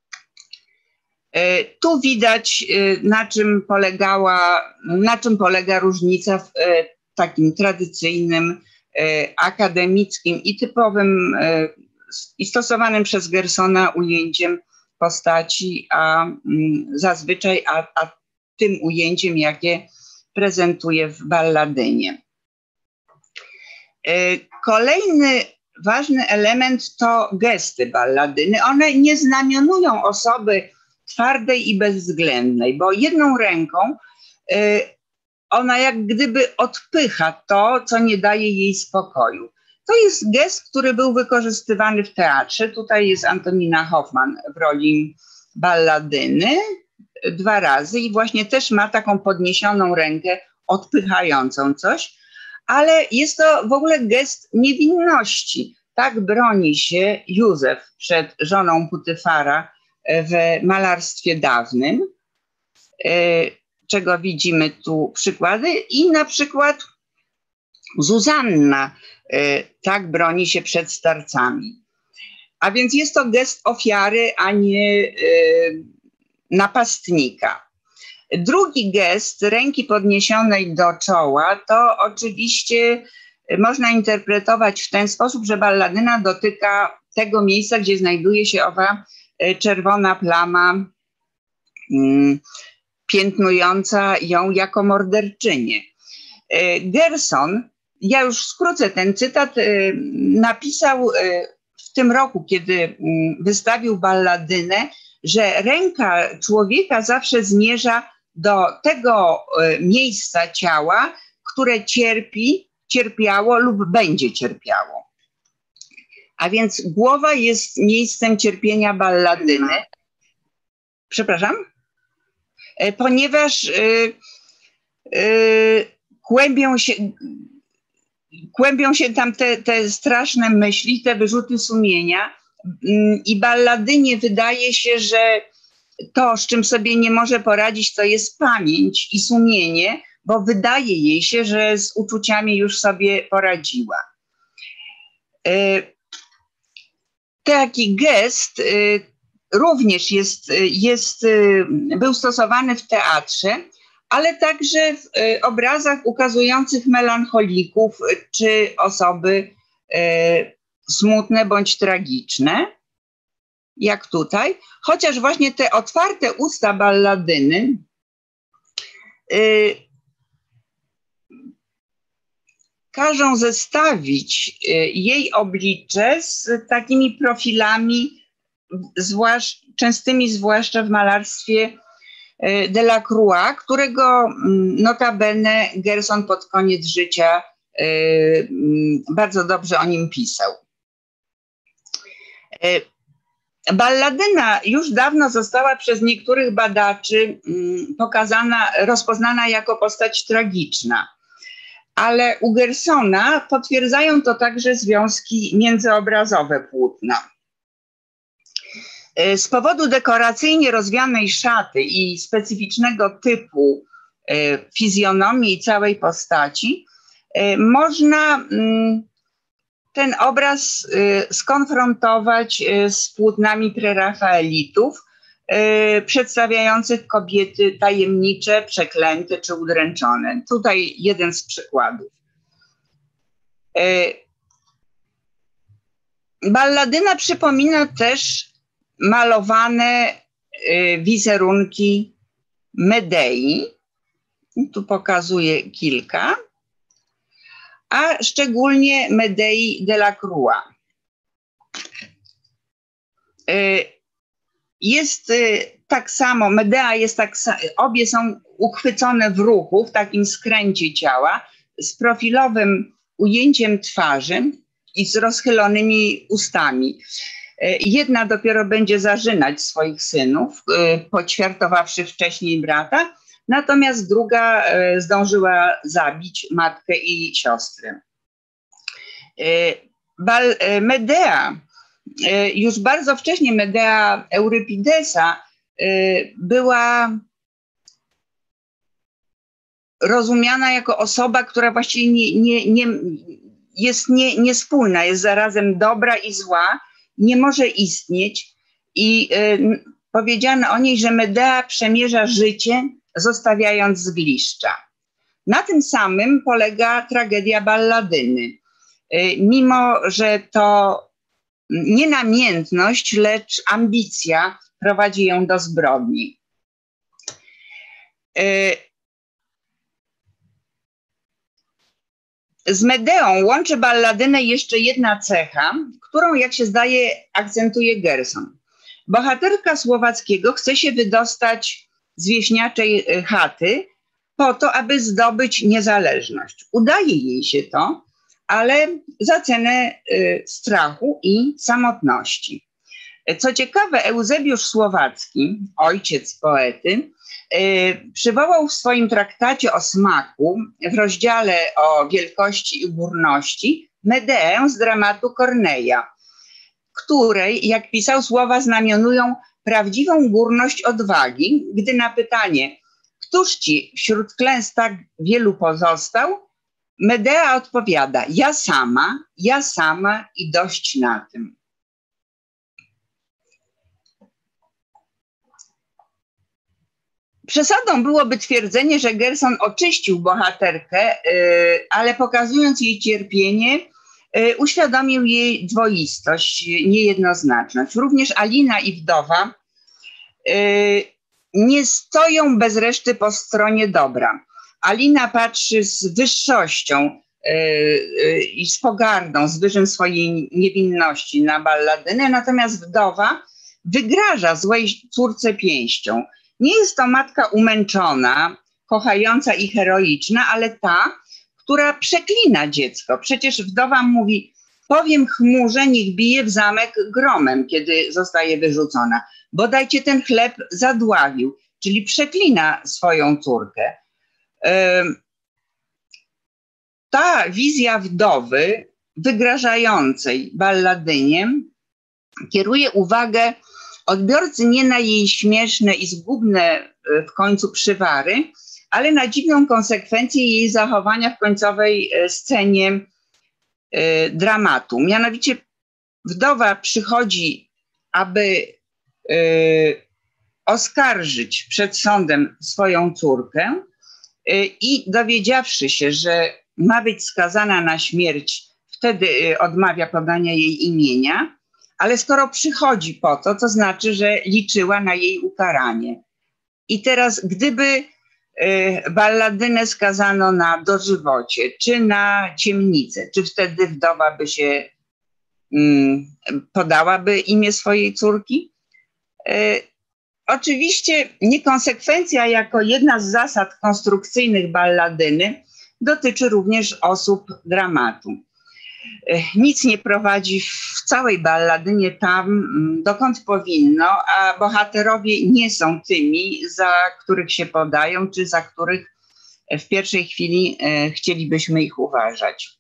Tu widać, na czym polegała, na czym polega różnica w takim tradycyjnym, akademickim i typowym i stosowanym przez Gersona ujęciem postaci, a zazwyczaj a, a tym ujęciem, jakie prezentuje w Balladynie. Kolejny ważny element to gesty Balladyny. One nie znamionują osoby twardej i bezwzględnej, bo jedną ręką ona jak gdyby odpycha to, co nie daje jej spokoju. To jest gest, który był wykorzystywany w teatrze. Tutaj jest Antonina Hoffman w roli balladyny dwa razy i właśnie też ma taką podniesioną rękę odpychającą coś, ale jest to w ogóle gest niewinności. Tak broni się Józef przed żoną Putyfara w malarstwie dawnym, czego widzimy tu przykłady, i na przykład Zuzanna tak broni się przed starcami. A więc jest to gest ofiary, a nie napastnika. Drugi gest ręki podniesionej do czoła to oczywiście można interpretować w ten sposób, że balladyna dotyka tego miejsca, gdzie znajduje się owa czerwona plama mm, piętnująca ją jako morderczynię. Gerson, ja już skrócę ten cytat, napisał w tym roku, kiedy wystawił balladynę, że ręka człowieka zawsze zmierza do tego miejsca ciała, które cierpi, cierpiało lub będzie cierpiało. A więc głowa jest miejscem cierpienia balladyny. Przepraszam? Ponieważ y, y, kłębią się, kłębią się tam te, te straszne myśli, te wyrzuty sumienia y, i balladynie wydaje się, że to, z czym sobie nie może poradzić, to jest pamięć i sumienie, bo wydaje jej się, że z uczuciami już sobie poradziła. Y, taki gest y, również jest, jest, był stosowany w teatrze, ale także w obrazach ukazujących melancholików czy osoby smutne bądź tragiczne, jak tutaj. Chociaż właśnie te otwarte usta balladyny każą zestawić jej oblicze z takimi profilami, zwłasz, częstymi zwłaszcza w malarstwie Delacroix, którego notabene Gerson pod koniec życia bardzo dobrze o nim pisał. Balladyna już dawno została przez niektórych badaczy pokazana, rozpoznana jako postać tragiczna, ale u Gersona potwierdzają to także związki międzyobrazowe płótna. Z powodu dekoracyjnie rozwianej szaty i specyficznego typu fizjonomii i całej postaci można ten obraz skonfrontować z płótnami prerafaelitów przedstawiających kobiety tajemnicze, przeklęte czy udręczone. Tutaj jeden z przykładów. Balladyna przypomina też malowane wizerunki Medei. Tu pokazuję kilka. A szczególnie Medei Delacroix. Jest tak samo, Medea jest tak samo, obie są uchwycone w ruchu, w takim skręcie ciała, z profilowym ujęciem twarzy i z rozchylonymi ustami. Jedna dopiero będzie zażynać swoich synów, poćwiartowawszy wcześniej brata, natomiast druga zdążyła zabić matkę i siostrę. Medea, już bardzo wcześnie Medea Eurypidesa była rozumiana jako osoba, która właściwie nie, nie, nie, jest nie, niespójna, jest zarazem dobra i zła, nie może istnieć i y, powiedziano o niej, że Medea przemierza życie, zostawiając zgliszcza. Na tym samym polega tragedia balladyny. Y, mimo że to nie namiętność, lecz ambicja prowadzi ją do zbrodni. Y, Z Medeą łączy balladynę jeszcze jedna cecha, którą, jak się zdaje, akcentuje Gerson. Bohaterka Słowackiego chce się wydostać z wieśniaczej chaty, po to, aby zdobyć niezależność. Udaje jej się to, ale za cenę y, strachu i samotności. Co ciekawe, Eusebiusz Słowacki, ojciec poety, y, przywołał w swoim traktacie o smaku w rozdziale o wielkości i górności Medeę z dramatu Korneja, której, jak pisał, słowa znamionują prawdziwą górność odwagi, gdy na pytanie, któż ci wśród klęsk tak wielu pozostał, Medea odpowiada, ja sama, ja sama i dość na tym. Przesadą byłoby twierdzenie, że Gerson oczyścił bohaterkę, ale pokazując jej cierpienie, uświadomił jej dwoistość, niejednoznaczność. Również Alina i wdowa nie stoją bez reszty po stronie dobra. Alina patrzy z wyższością i z pogardą, z wyżem swojej niewinności na balladynę, natomiast wdowa wygraża złej córce pięścią. Nie jest to matka umęczona, kochająca i heroiczna, ale ta, która przeklina dziecko. Przecież wdowa mówi, powiem chmurze, niech bije w zamek gromem, kiedy zostaje wyrzucona. Bodajcie ten chleb zadławił, czyli przeklina swoją córkę. Ta wizja wdowy wygrażającej balladynie kieruje uwagę odbiorcy nie na jej śmieszne i zgubne w końcu przywary, ale na dziwną konsekwencję jej zachowania w końcowej scenie dramatu. Mianowicie wdowa przychodzi, aby oskarżyć przed sądem swoją córkę i dowiedziawszy się, że ma być skazana na śmierć, wtedy odmawia podania jej imienia, ale skoro przychodzi po to, to znaczy, że liczyła na jej ukaranie. I teraz gdyby balladynę skazano na dożywocie, czy na ciemnicę, czy wtedy wdowa by się mm, podałaby imię swojej córki? E, oczywiście niekonsekwencja jako jedna z zasad konstrukcyjnych balladyny dotyczy również osób dramatu. E, nic nie prowadzi w całej balladynie tam, dokąd powinno, a bohaterowie nie są tymi, za których się podają, czy za których w pierwszej chwili e, chcielibyśmy ich uważać.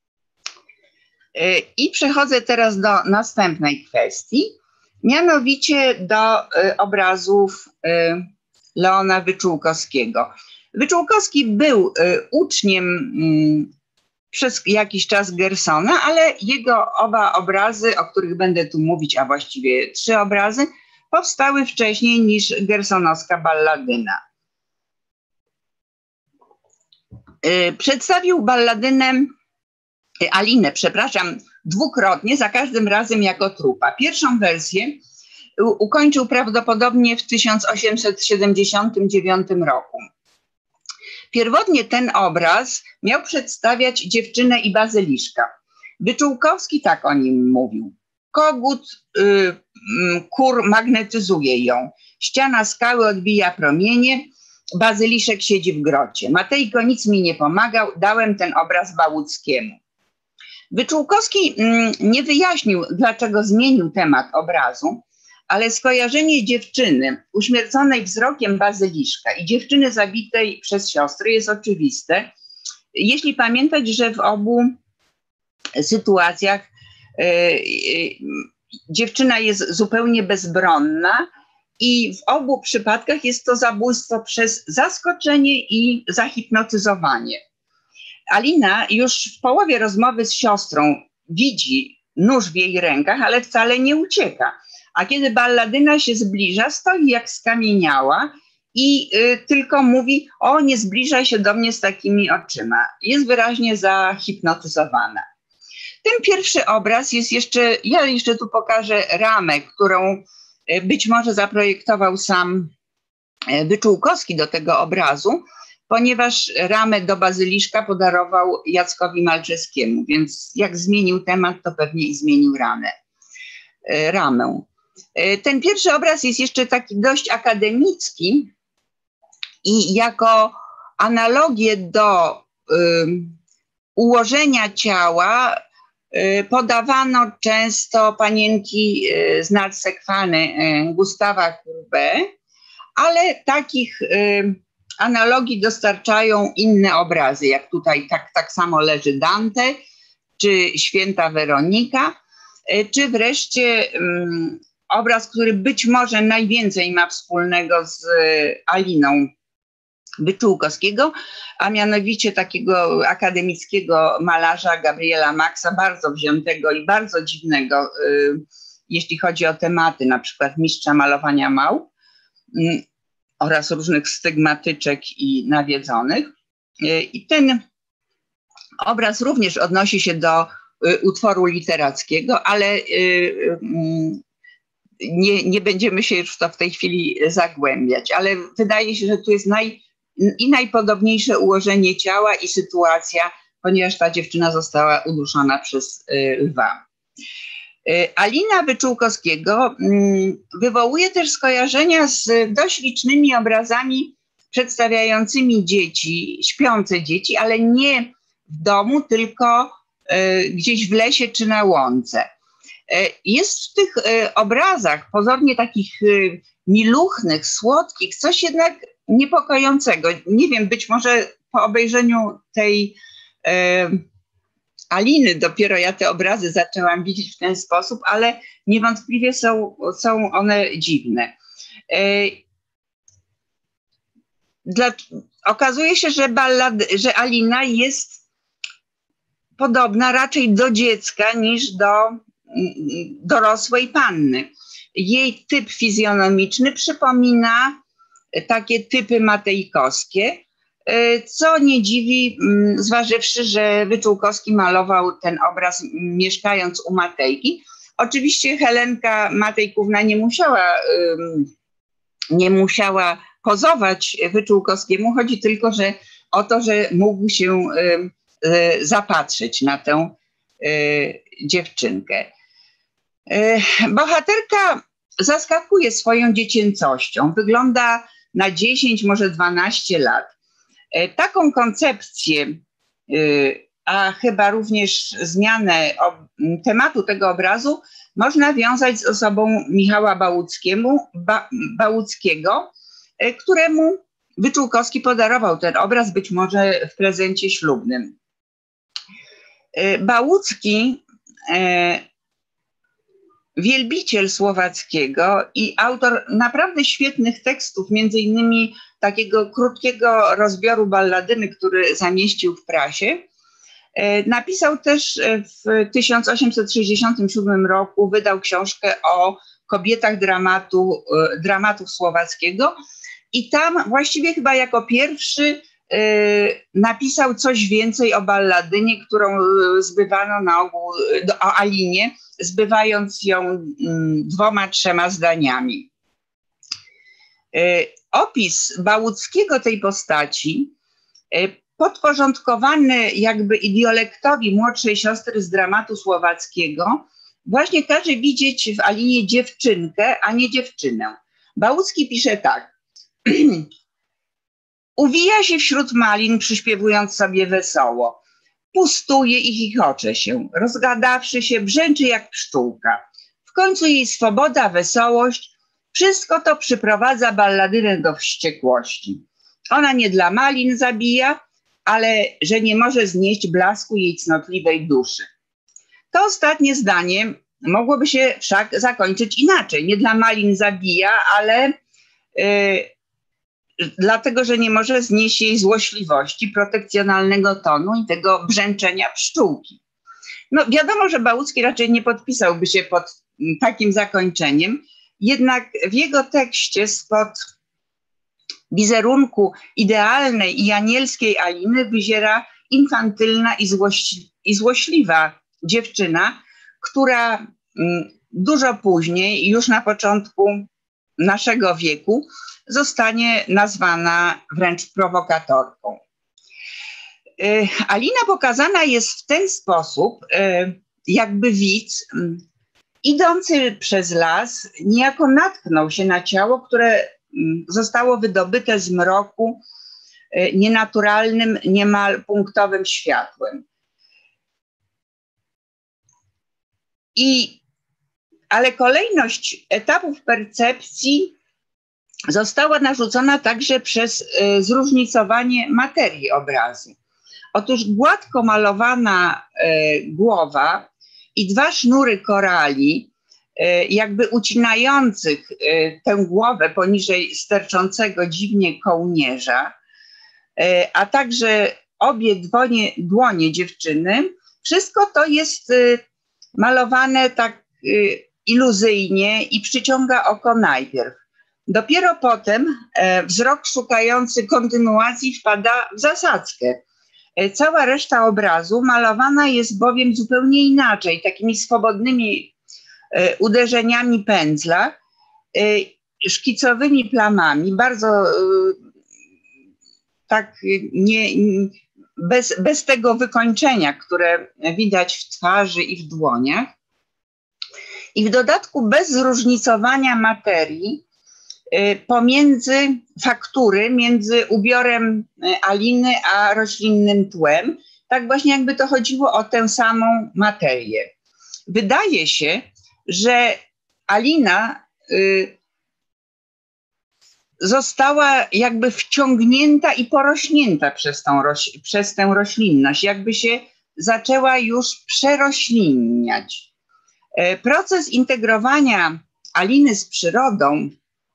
E, I przechodzę teraz do następnej kwestii, mianowicie do e, obrazów e, Leona Wyczółkowskiego. Wyczółkowski był e, uczniem m, przez jakiś czas Gersona, ale jego oba obrazy, o których będę tu mówić, a właściwie trzy obrazy, powstały wcześniej niż gersonowska balladyna. Yy, przedstawił balladynę, yy, Alinę, przepraszam, dwukrotnie, za każdym razem jako trupa. Pierwszą wersję u, ukończył prawdopodobnie w tysiąc osiemset siedemdziesiątym dziewiątym roku. Pierwotnie ten obraz miał przedstawiać dziewczynę i bazyliszka. Wyczółkowski tak o nim mówił. Kogut, y, kur magnetyzuje ją. Ściana skały odbija promienie. Bazyliszek siedzi w grocie. Matejko nic mi nie pomagał. Dałem ten obraz Bałuckiemu. Wyczółkowski y, nie wyjaśnił, dlaczego zmienił temat obrazu, ale skojarzenie dziewczyny uśmierconej wzrokiem bazyliszka i dziewczyny zabitej przez siostry jest oczywiste, jeśli pamiętać, że w obu sytuacjach y, y, dziewczyna jest zupełnie bezbronna i w obu przypadkach jest to zabójstwo przez zaskoczenie i zahipnotyzowanie. Alina już w połowie rozmowy z siostrą widzi nóż w jej rękach, ale wcale nie ucieka. A kiedy balladyna się zbliża, stoi jak skamieniała i y, tylko mówi, o nie zbliżaj się do mnie z takimi oczyma. Jest wyraźnie zahipnotyzowana. Ten pierwszy obraz jest jeszcze, ja jeszcze tu pokażę ramę, którą y, być może zaprojektował sam y, Wyczółkowski do tego obrazu, ponieważ ramę do bazyliszka podarował Jackowi Malczewskiemu, więc jak zmienił temat, to pewnie i zmienił ramę. Y, ramę. Ten pierwszy obraz jest jeszcze taki dość akademicki i jako analogię do y, ułożenia ciała y, podawano często panienki y, z Nadsekwany y, Gustawa Courbet, ale takich y, analogii dostarczają inne obrazy, jak tutaj tak, tak samo leży Dante, czy Święta Weronika, y, czy wreszcie y, obraz, który być może najwięcej ma wspólnego z y, Aliną Wyczółkowskiego, a mianowicie takiego akademickiego malarza Gabriela Maxa, bardzo wziętego i bardzo dziwnego, y, jeśli chodzi o tematy, na przykład mistrza malowania małp y, oraz różnych stygmatyczek i nawiedzonych. Y, I ten obraz również odnosi się do y, utworu literackiego, ale y, y, nie, nie będziemy się już w to w tej chwili zagłębiać, ale wydaje się, że tu jest naj i najpodobniejsze ułożenie ciała i sytuacja, ponieważ ta dziewczyna została uduszona przez y, lwa. Y, Alina Wyczółkowskiego y, wywołuje też skojarzenia z dość licznymi obrazami przedstawiającymi dzieci, śpiące dzieci, ale nie w domu, tylko y, gdzieś w lesie czy na łące. Y, jest w tych y, obrazach, pozornie takich y, miluchnych, słodkich, coś jednak niepokojącego. Nie wiem, być może po obejrzeniu tej e, Aliny dopiero ja te obrazy zaczęłam widzieć w ten sposób, ale niewątpliwie są, są one dziwne. E, dla, okazuje się, że, ballad, że Alina jest podobna raczej do dziecka niż do dorosłej panny. Jej typ fizjonomiczny przypomina takie typy matejkowskie, co nie dziwi, zważywszy, że Wyczółkowski malował ten obraz mieszkając u Matejki. Oczywiście Helenka Matejkówna nie musiała, nie musiała pozować Wyczółkowskiemu, chodzi tylko że, o to, że mógł się zapatrzeć na tę dziewczynkę. Bohaterka zaskakuje swoją dziecięcością. Wygląda na dziesięć, może dwanaście lat. Taką koncepcję, a chyba również zmianę tematu tego obrazu można wiązać z osobą Michała Bałuckiemu, ba, Bałuckiego, któremu Wyczółkowski podarował ten obraz, być może w prezencie ślubnym. Bałucki, wielbiciel Słowackiego i autor naprawdę świetnych tekstów, między innymi takiego krótkiego rozbioru balladyny, który zamieścił w prasie. Napisał też w tysiąc osiemset sześćdziesiątym siódmym roku, wydał książkę o kobietach dramatu, dramatów Słowackiego i tam właściwie chyba jako pierwszy napisał coś więcej o balladynie, którą zbywano na ogół, o Alinie, zbywając ją dwoma, trzema zdaniami. Opis Bałuckiego tej postaci, podporządkowany jakby idiolektowi młodszej siostry z dramatu słowackiego, właśnie każe widzieć w Alinie dziewczynkę, a nie dziewczynę. Bałucki pisze tak. Uwija się wśród malin, przyśpiewując sobie wesoło. Pustuje i chichocze się. Rozgadawszy się, brzęczy jak pszczółka. W końcu jej swoboda, wesołość, wszystko to przyprowadza balladynę do wściekłości. Ona nie dla malin zabija, ale że nie może znieść blasku jej cnotliwej duszy. To ostatnie zdanie mogłoby się wszak zakończyć inaczej. Nie dla malin zabija, ale yy, dlatego, że nie może znieść jej złośliwości, protekcjonalnego tonu i tego brzęczenia pszczółki. No wiadomo, że Bałucki raczej nie podpisałby się pod takim zakończeniem, jednak w jego tekście spod wizerunku idealnej i anielskiej Aliny wyziera infantylna i, złośli, i złośliwa dziewczyna, która dużo później, już na początku naszego wieku, zostanie nazwana wręcz prowokatorką. Alina pokazana jest w ten sposób, jakby widz idący przez las niejako natknął się na ciało, które zostało wydobyte z mroku nienaturalnym, niemal punktowym światłem. I, ale kolejność etapów percepcji została narzucona także przez y, zróżnicowanie materii obrazu. Otóż gładko malowana y, głowa i dwa sznury korali, y, jakby ucinających y, tę głowę poniżej sterczącego dziwnie kołnierza, y, a także obie dłonie, dłonie dziewczyny, wszystko to jest y, malowane tak y, iluzyjnie i przyciąga oko najpierw. Dopiero potem e, wzrok szukający kontynuacji wpada w zasadzkę. E, cała reszta obrazu malowana jest bowiem zupełnie inaczej, takimi swobodnymi e, uderzeniami pędzla, e, szkicowymi plamami, bardzo e, tak nie, bez, bez tego wykończenia, które widać w twarzy i w dłoniach. I w dodatku bez zróżnicowania materii pomiędzy faktury, między ubiorem Aliny a roślinnym tłem, tak właśnie jakby to chodziło o tę samą materię. Wydaje się, że Alina y, została jakby wciągnięta i porośnięta przez, tą roś, przez tę roślinność, jakby się zaczęła już przeroślinniać. Y, proces integrowania Aliny z przyrodą,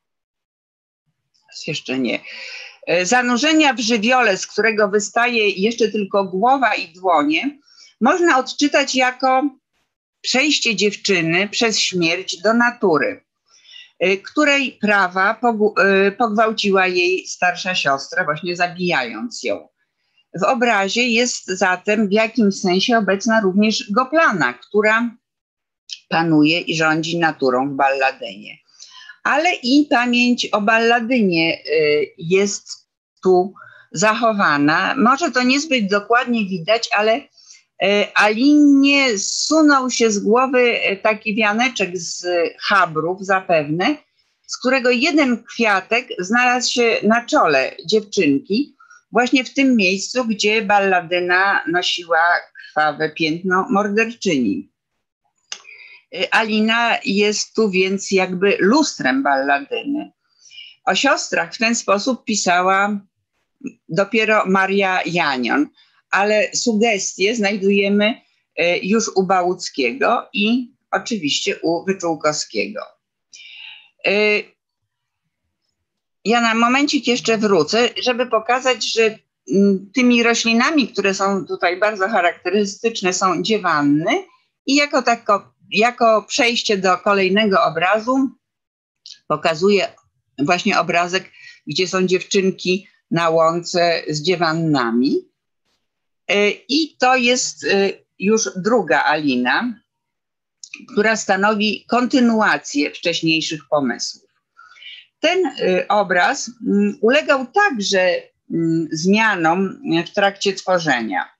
jeszcze nie, zanurzenia w żywiole, z którego wystaje jeszcze tylko głowa i dłonie, można odczytać jako przejście dziewczyny przez śmierć do natury, której prawa pogwałciła jej starsza siostra, właśnie zabijając ją. W obrazie jest zatem w jakimś sensie obecna również Goplana, która panuje i rządzi naturą w Balladynie. Ale i pamięć o Balladynie jest tu zachowana. Może to niezbyt dokładnie widać, ale Alinie zsunął się z głowy taki wianeczek z chabrów zapewne, z którego jeden kwiatek znalazł się na czole dziewczynki, właśnie w tym miejscu, gdzie Balladyna nosiła krwawe piętno morderczyni. Alina jest tu więc jakby lustrem Balladyny. O siostrach w ten sposób pisała dopiero Maria Janion, ale sugestie znajdujemy już u Bałuckiego i oczywiście u Wyczółkowskiego. Ja na momencik jeszcze wrócę, żeby pokazać, że tymi roślinami, które są tutaj bardzo charakterystyczne, są dziewanny i jako tako Jako przejście do kolejnego obrazu pokazuje właśnie obrazek, gdzie są dziewczynki na łące z dziewannami. I to jest już druga Alina, która stanowi kontynuację wcześniejszych pomysłów. Ten obraz ulegał także zmianom w trakcie tworzenia.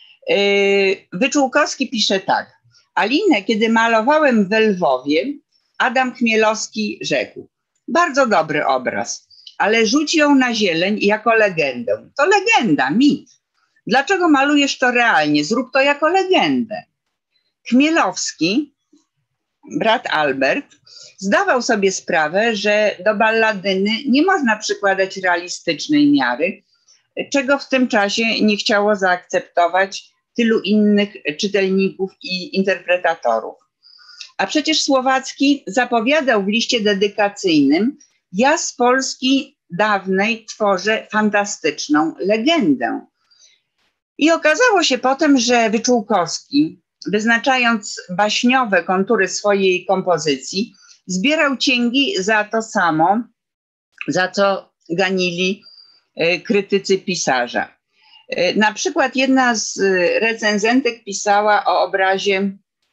Wyczółkowski pisze tak. Alinę, kiedy malowałem we Lwowie, Adam Chmielowski rzekł: bardzo dobry obraz, ale rzuć ją na zieleń jako legendę. To legenda, mit. Dlaczego malujesz to realnie? Zrób to jako legendę. Chmielowski, brat Albert, zdawał sobie sprawę, że do Balladyny nie można przykładać realistycznej miary, czego w tym czasie nie chciało zaakceptować tylu innych czytelników i interpretatorów. A przecież Słowacki zapowiadał w liście dedykacyjnym: ja z Polski dawnej tworzę fantastyczną legendę. I okazało się potem, że Wyczółkowski, wyznaczając baśniowe kontury swojej kompozycji, zbierał cięgi za to samo, za co ganili krytycy pisarza. Na przykład jedna z recenzentek pisała o obrazie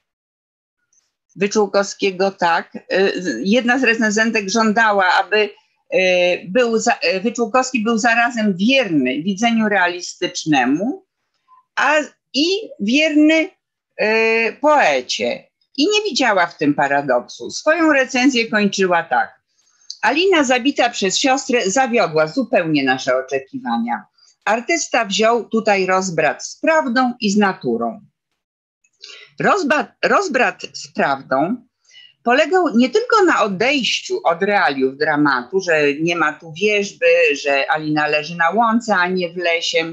Wyczółkowskiego tak. Jedna z recenzentek żądała, aby był za, Wyczółkowski był zarazem wierny widzeniu realistycznemu, a i wierny y, poecie. I nie widziała w tym paradoksu. Swoją recenzję kończyła tak. Alina zabita przez siostrę zawiodła zupełnie nasze oczekiwania. artysta wziął tutaj rozbrat z prawdą i z naturą. Rozbrat, rozbrat z prawdą polegał nie tylko na odejściu od realiów dramatu, że nie ma tu wierzby, że Alina leży na łące, a nie w lesie,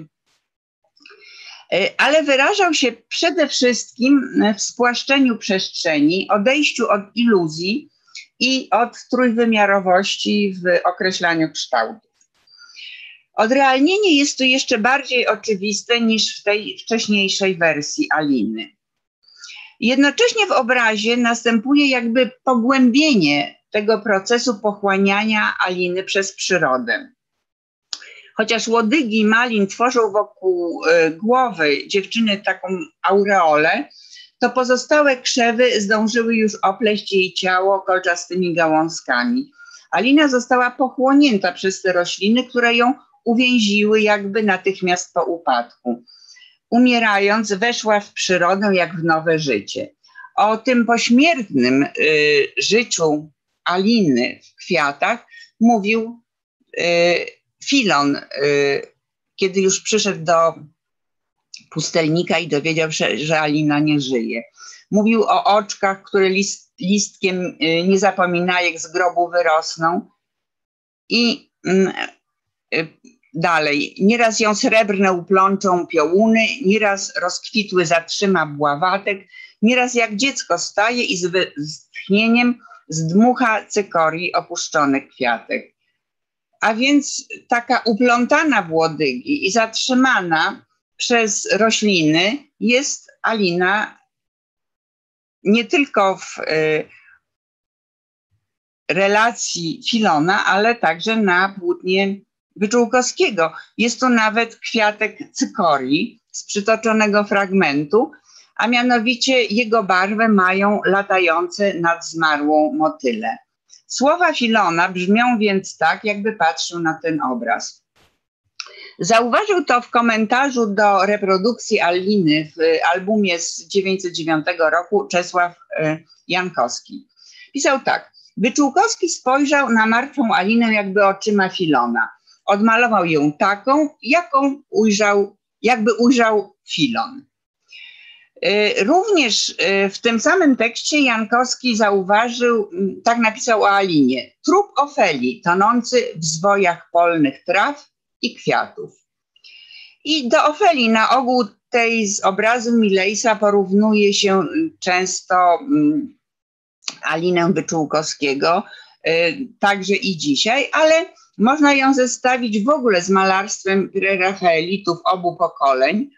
ale wyrażał się przede wszystkim w spłaszczeniu przestrzeni, odejściu od iluzji i od trójwymiarowości w określaniu kształtów. Odrealnienie jest tu jeszcze bardziej oczywiste niż w tej wcześniejszej wersji Aliny. Jednocześnie w obrazie następuje jakby pogłębienie tego procesu pochłaniania Aliny przez przyrodę. Chociaż łodygi i malin tworzą wokół y, głowy dziewczyny taką aureolę, to pozostałe krzewy zdążyły już opleść jej ciało kolczastymi gałązkami. Alina została pochłonięta przez te rośliny, które ją uwięziły jakby natychmiast po upadku. Umierając, weszła w przyrodę jak w nowe życie. O tym pośmiertnym y, życiu Aliny w kwiatach mówił y, Filon, y, kiedy już przyszedł do pustelnika i dowiedział się, że Alina nie żyje. Mówił o oczkach, które list, listkiem y, nie zapominajek z grobu wyrosną. I y, y, dalej, nieraz ją srebrne uplączą piołuny, nieraz rozkwitły zatrzyma bławatek, nieraz jak dziecko staje i z westchnieniem zdmucha cykorii opuszczony kwiatek. A więc taka uplątana w łodygi i zatrzymana przez rośliny jest Alina nie tylko w y, relacji Filona, ale także na płótnie Wyczółkowskiego. Jest to nawet kwiatek cykorii z przytoczonego fragmentu, a mianowicie jego barwę mają latające nad zmarłą motyle. Słowa Filona brzmią więc tak, jakby patrzył na ten obraz. Zauważył to w komentarzu do reprodukcji Aliny w albumie z tysiąc dziewięćset dziewiątego roku Czesław Jankowski. Pisał tak: Wyczółkowski spojrzał na martwą Alinę jakby oczyma Filona. Odmalował ją taką, jaką ujrzał, jakby ujrzał Filon. Również w tym samym tekście Jankowski zauważył, tak napisał o Alinie: trup Ofelii tonący w zwojach polnych traw i kwiatów. I do Ofelii na ogół tej z obrazu Milleysa porównuje się często Alinę Wyczółkowskiego, także i dzisiaj, ale można ją zestawić w ogóle z malarstwem prerafaelitów obu pokoleń.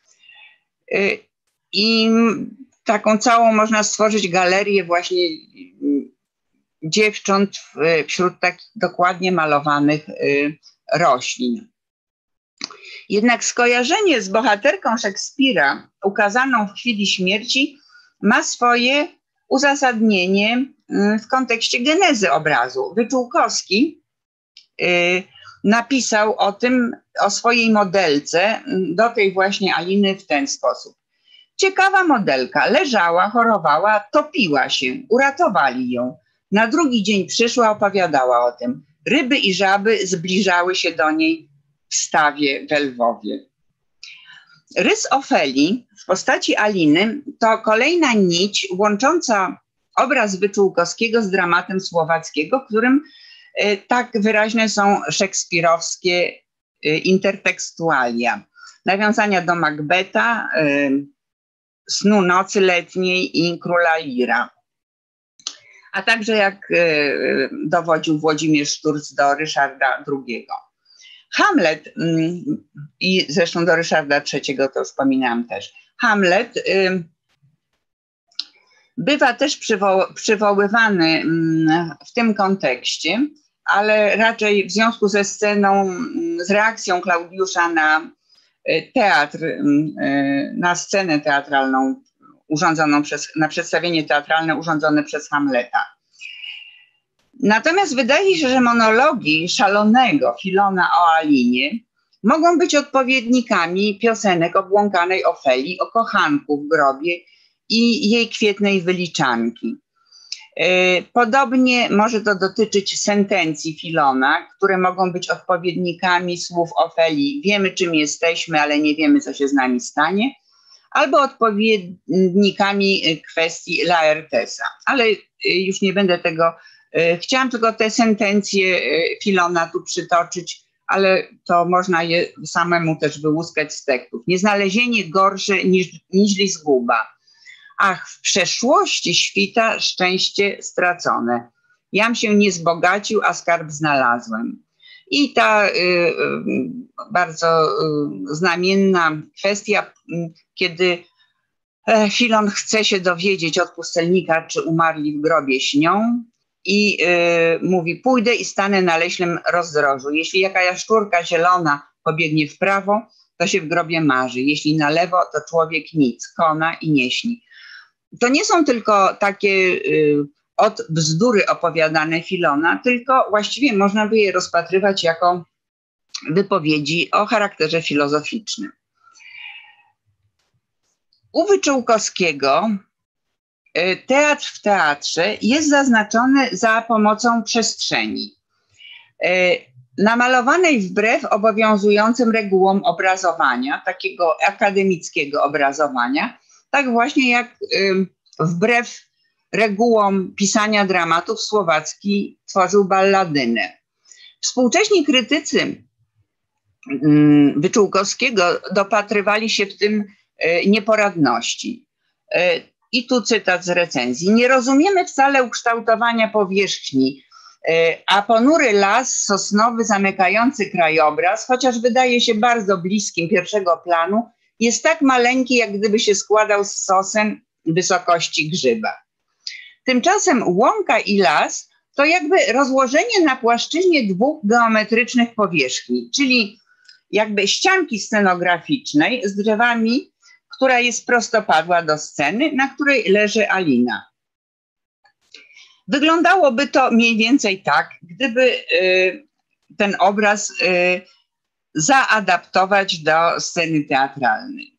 I taką całą można stworzyć galerię właśnie dziewcząt wśród takich dokładnie malowanych roślin. Jednak skojarzenie z bohaterką Szekspira ukazaną w chwili śmierci ma swoje uzasadnienie w kontekście genezy obrazu. Wyczółkowski napisał o tym, o swojej modelce, do tej właśnie Aliny w ten sposób. Ciekawa modelka, leżała, chorowała, topiła się, uratowali ją. Na drugi dzień przyszła, opowiadała o tym. Ryby i żaby zbliżały się do niej w stawie we Lwowie. Rys Ofelii w postaci Aliny to kolejna nić łącząca obraz Wyczółkowskiego z dramatem Słowackiego, w którym y, tak wyraźne są szekspirowskie y, intertekstualia. Nawiązania do Macbeta, y, Snu nocy letniej i Króla Lira. A także, jak y, dowodził Włodzimierz Szturc, do Ryszarda drugiego. Hamlet, y, i zresztą do Ryszarda trzeciego, to już wspominałam też. Hamlet y, bywa też przywo przywoływany y, w tym kontekście, ale raczej w związku ze sceną, y, z reakcją Klaudiusza na teatr, na scenę teatralną urządzoną przez, na przedstawienie teatralne urządzone przez Hamleta. Natomiast wydaje się, że monologi szalonego Filona o Alinie mogą być odpowiednikami piosenek obłąkanej Ofelii o kochanku w grobie i jej kwietnej wyliczanki. Podobnie może to dotyczyć sentencji Filona, które mogą być odpowiednikami słów Ofelii. Wiemy, czym jesteśmy, ale nie wiemy, co się z nami stanie. Albo odpowiednikami kwestii Laertesa. Ale już nie będę tego, chciałam tylko te sentencje Filona tu przytoczyć, ale to można je samemu też wyłuskać z tekstów. Nieznalezienie gorsze niż, niźli zguba. Ach, w przeszłości świta szczęście stracone. Jam się nie wzbogacił, a skarb znalazłem. I ta y, y, bardzo y, znamienna kwestia, y, kiedy Filon chce się dowiedzieć od pustelnika, czy umarli w grobie śnią, i y, mówi: pójdę i stanę na leśnym rozdrożu. Jeśli jaka jaszczurka zielona pobiegnie w prawo, to się w grobie marzy. Jeśli na lewo, to człowiek nic, kona i nie śni. To nie są tylko takie y, od bzdury opowiadane Filona, tylko właściwie można by je rozpatrywać jako wypowiedzi o charakterze filozoficznym. U Wyczółkowskiego y, teatr w teatrze jest zaznaczony za pomocą przestrzeni, y, namalowanej wbrew obowiązującym regułom obrazowania, takiego akademickiego obrazowania, tak właśnie jak y, wbrew regułom pisania dramatów Słowacki tworzył balladynę. Współcześni krytycy y, Wyczółkowskiego dopatrywali się w tym y, nieporadności. Y, I tu cytat z recenzji. Nie rozumiemy wcale ukształtowania powierzchni, y, a ponury las sosnowy zamykający krajobraz, chociaż wydaje się bardzo bliskim pierwszego planu, jest tak maleńki, jak gdyby się składał z sosen wysokości grzyba. Tymczasem łąka i las to jakby rozłożenie na płaszczyźnie dwóch geometrycznych powierzchni, czyli jakby ścianki scenograficznej z drzewami, która jest prostopadła do sceny, na której leży Alina. Wyglądałoby to mniej więcej tak, gdyby y, ten obraz y, zaadaptować do sceny teatralnej.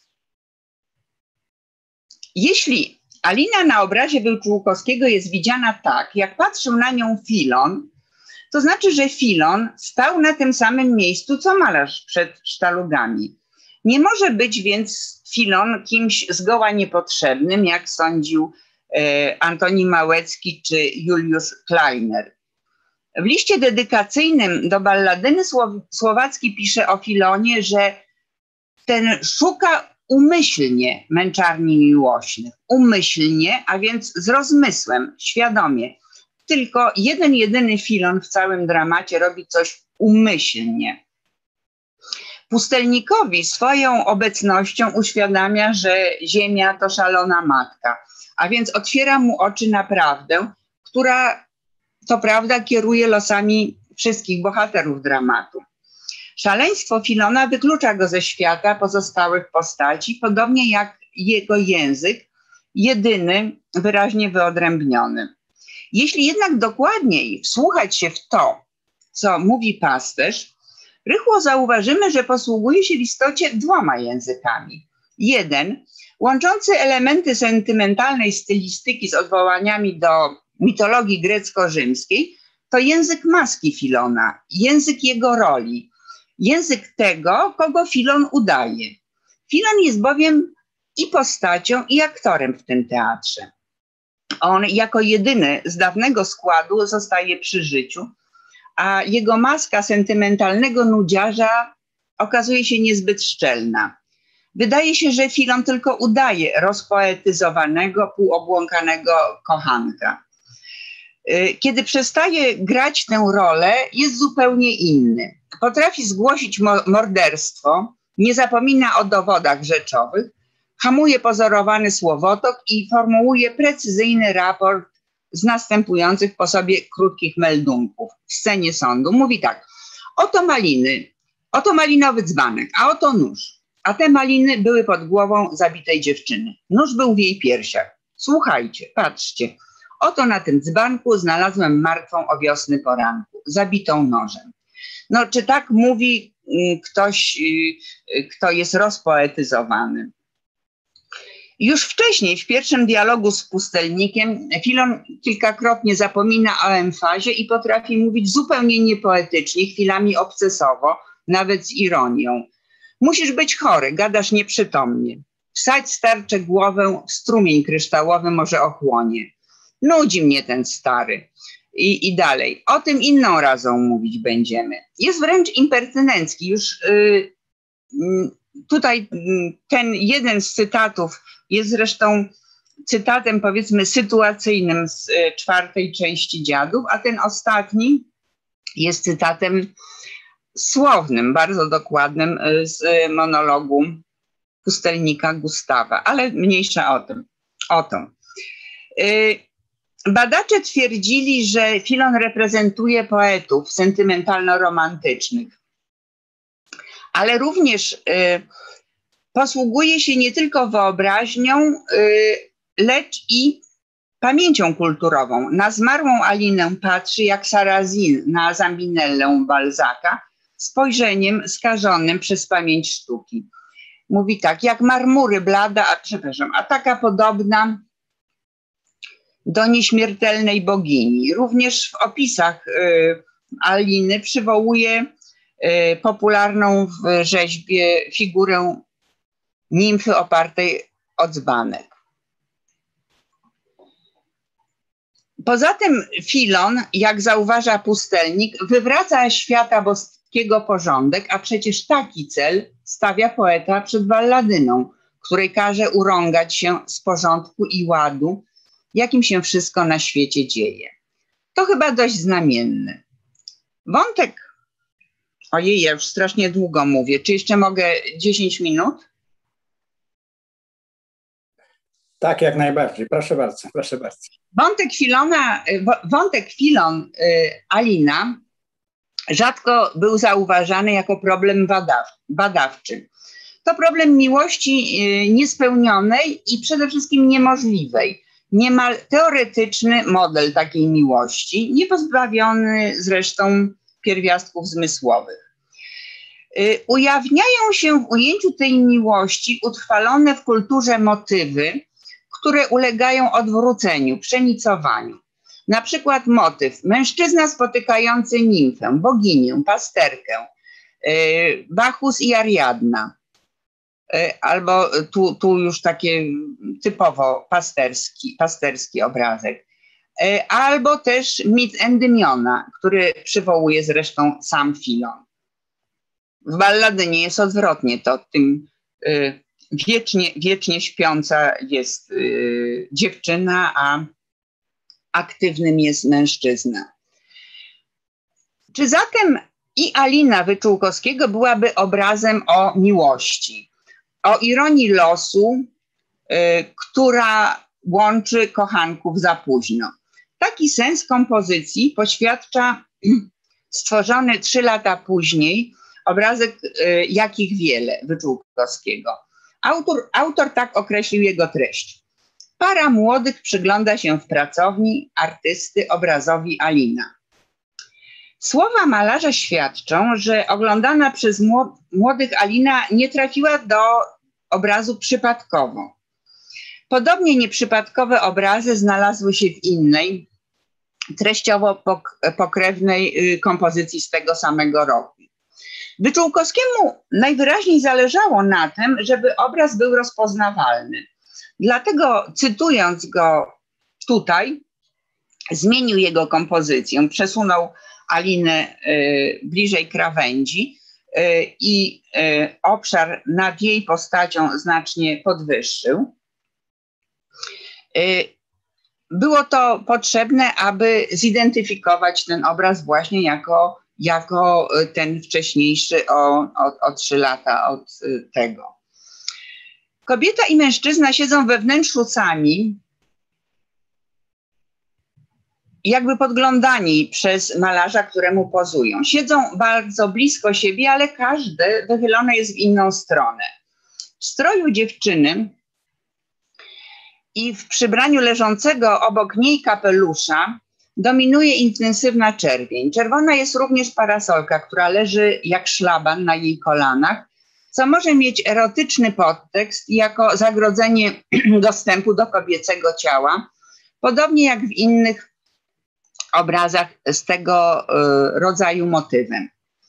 Jeśli Alina na obrazie Wyczółkowskiego jest widziana tak, jak patrzył na nią Filon, to znaczy, że Filon stał na tym samym miejscu, co malarz przed sztalugami. Nie może być więc Filon kimś zgoła niepotrzebnym, jak sądził e, Antoni Małecki czy Juliusz Kleiner. W liście dedykacyjnym do balladyny Słowacki pisze o Filonie, że ten szuka umyślnie męczarni miłośnych. Umyślnie, a więc z rozmysłem, świadomie. Tylko jeden, jedyny Filon w całym dramacie robi coś umyślnie. Pustelnikowi swoją obecnością uświadamia, że ziemia to szalona matka, a więc otwiera mu oczy na prawdę, która to prawda kieruje losami wszystkich bohaterów dramatu. Szaleństwo Filona wyklucza go ze świata pozostałych postaci, podobnie jak jego język, jedyny, wyraźnie wyodrębniony. Jeśli jednak dokładniej wsłuchać się w to, co mówi pasterz, rychło zauważymy, że posługuje się w istocie dwoma językami. Jeden, łączący elementy sentymentalnej stylistyki z odwołaniami do mitologii grecko-rzymskiej, to język maski Filona, język jego roli, język tego, kogo Filon udaje. Filon jest bowiem i postacią, i aktorem w tym teatrze. On jako jedyny z dawnego składu zostaje przy życiu, a jego maska sentymentalnego nudziarza okazuje się niezbyt szczelna. Wydaje się, że Filon tylko udaje rozpoetyzowanego, półobłąkanego kochanka. Kiedy przestaje grać tę rolę, jest zupełnie inny. Potrafi zgłosić morderstwo, nie zapomina o dowodach rzeczowych, hamuje pozorowany słowotok i formułuje precyzyjny raport z następujących po sobie krótkich meldunków w scenie sądu. Mówi tak: oto maliny, oto malinowy dzbanek, a oto nóż. A te maliny były pod głową zabitej dziewczyny. Nóż był w jej piersiach. Słuchajcie, patrzcie. Oto na tym dzbanku znalazłem martwą o wiosny poranku, zabitą nożem. No, czy tak mówi y, ktoś, y, kto jest rozpoetyzowany? Już wcześniej, w pierwszym dialogu z pustelnikiem, Filon kilkakrotnie zapomina o emfazie i potrafi mówić zupełnie niepoetycznie, chwilami obcesowo, nawet z ironią. Musisz być chory, gadasz nieprzytomnie. Wsadź starcze głowę w strumień kryształowy, może ochłonie. Nudzi mnie ten stary. I, i dalej. O tym inną razą mówić będziemy. Jest wręcz impertynencki. Już yy, yy, tutaj yy, ten jeden z cytatów jest zresztą cytatem, powiedzmy, sytuacyjnym z yy, czwartej części Dziadów, a ten ostatni jest cytatem słownym, bardzo dokładnym yy, z yy, monologu pustelnika Gustawa, ale mniejsza o tym. O to. Yy, Badacze twierdzili, że Filon reprezentuje poetów sentymentalno-romantycznych, ale również y, posługuje się nie tylko wyobraźnią, y, lecz i pamięcią kulturową. Na zmarłą Alinę patrzy jak Sarrazin na Zambinellę Balzaca, spojrzeniem skażonym przez pamięć sztuki. Mówi tak, jak marmury blada, a przepraszam, a taka podobna do nieśmiertelnej bogini. Również w opisach y, Aliny przywołuje y, popularną w rzeźbie figurę nimfy opartej o dzbanek. Poza tym Filon, jak zauważa pustelnik, wywraca świata boskiego porządek, a przecież taki cel stawia poeta przed balladyną, której każe urągać się z porządku i ładu, jakim się wszystko na świecie dzieje. To chyba dość znamienne. Wątek, ojej, ja już strasznie długo mówię, czy jeszcze mogę dziesięć minut? Tak, jak najbardziej, proszę bardzo, proszę bardzo. Wątek Filona, wątek Filon Alina rzadko był zauważany jako problem badawczy. To problem miłości niespełnionej i przede wszystkim niemożliwej. Niemal teoretyczny model takiej miłości, nie pozbawiony zresztą pierwiastków zmysłowych. Ujawniają się w ujęciu tej miłości utrwalone w kulturze motywy, które ulegają odwróceniu, przenicowaniu. Na przykład motyw mężczyzna spotykający nimfę, boginię, pasterkę, Bacchus i Ariadna. Albo tu, tu już takie typowo pasterski, pasterski obrazek. Albo też mit Endymiona, który przywołuje zresztą sam Filon. W balladynie jest odwrotnie, to tym wiecznie, wiecznie śpiąca jest dziewczyna, a aktywnym jest mężczyzna. Czy zatem i Alina Wyczółkowskiego byłaby obrazem o miłości, o ironii losu, y, która łączy kochanków za późno? Taki sens kompozycji poświadcza stworzony trzy lata później obrazek y, Jakich wiele Wyczółkowskiego. Autor, autor tak określił jego treść. Para młodych przygląda się w pracowni artysty obrazowi Alina. Słowa malarza świadczą, że oglądana przez młodych Alina nie trafiła do obrazu przypadkowo. Podobnie nieprzypadkowe obrazy znalazły się w innej, treściowo pokrewnej kompozycji z tego samego roku. Wyczółkowskiemu najwyraźniej zależało na tym, żeby obraz był rozpoznawalny. Dlatego, cytując go tutaj, zmienił jego kompozycję, przesunął Alinę y, bliżej krawędzi y, i y, obszar nad jej postacią znacznie podwyższył. Y, było to potrzebne, aby zidentyfikować ten obraz właśnie jako, jako ten wcześniejszy o, o, o trzy lata od y, tego. Kobieta i mężczyzna siedzą we wnętrzu sami, jakby podglądani przez malarza, któremu pozują. Siedzą bardzo blisko siebie, ale każdy wychylony jest w inną stronę. W stroju dziewczyny i w przybraniu leżącego obok niej kapelusza dominuje intensywna czerwień. Czerwona jest również parasolka, która leży jak szlaban na jej kolanach co może mieć erotyczny podtekst jako zagrodzenie dostępu do kobiecego ciała, podobnie jak w innych obrazach z tego rodzaju motywem.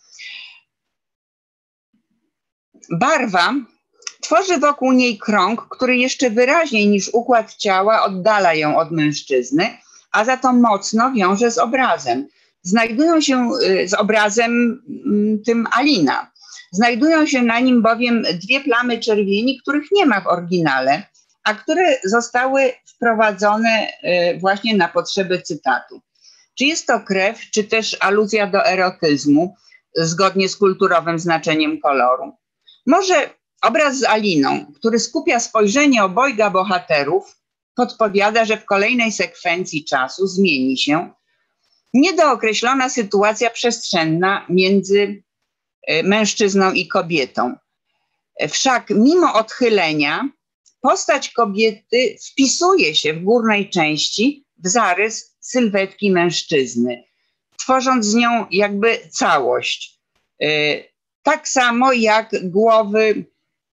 Barwa tworzy wokół niej krąg, który jeszcze wyraźniej niż układ ciała oddala ją od mężczyzny, a za to mocno wiąże z obrazem. Znajdują się z obrazem tym Alina. Znajdują się na nim bowiem dwie plamy czerwieni, których nie ma w oryginale, a które zostały wprowadzone właśnie na potrzeby cytatu. Czy jest to krew, czy też aluzja do erotyzmu, zgodnie z kulturowym znaczeniem koloru? Może obraz z Aliną, który skupia spojrzenie obojga bohaterów, podpowiada, że w kolejnej sekwencji czasu zmieni się niedookreślona sytuacja przestrzenna między mężczyzną i kobietą. Wszak mimo odchylenia postać kobiety wpisuje się w górnej części w zarys sylwetki mężczyzny, tworząc z nią jakby całość. Tak samo jak głowy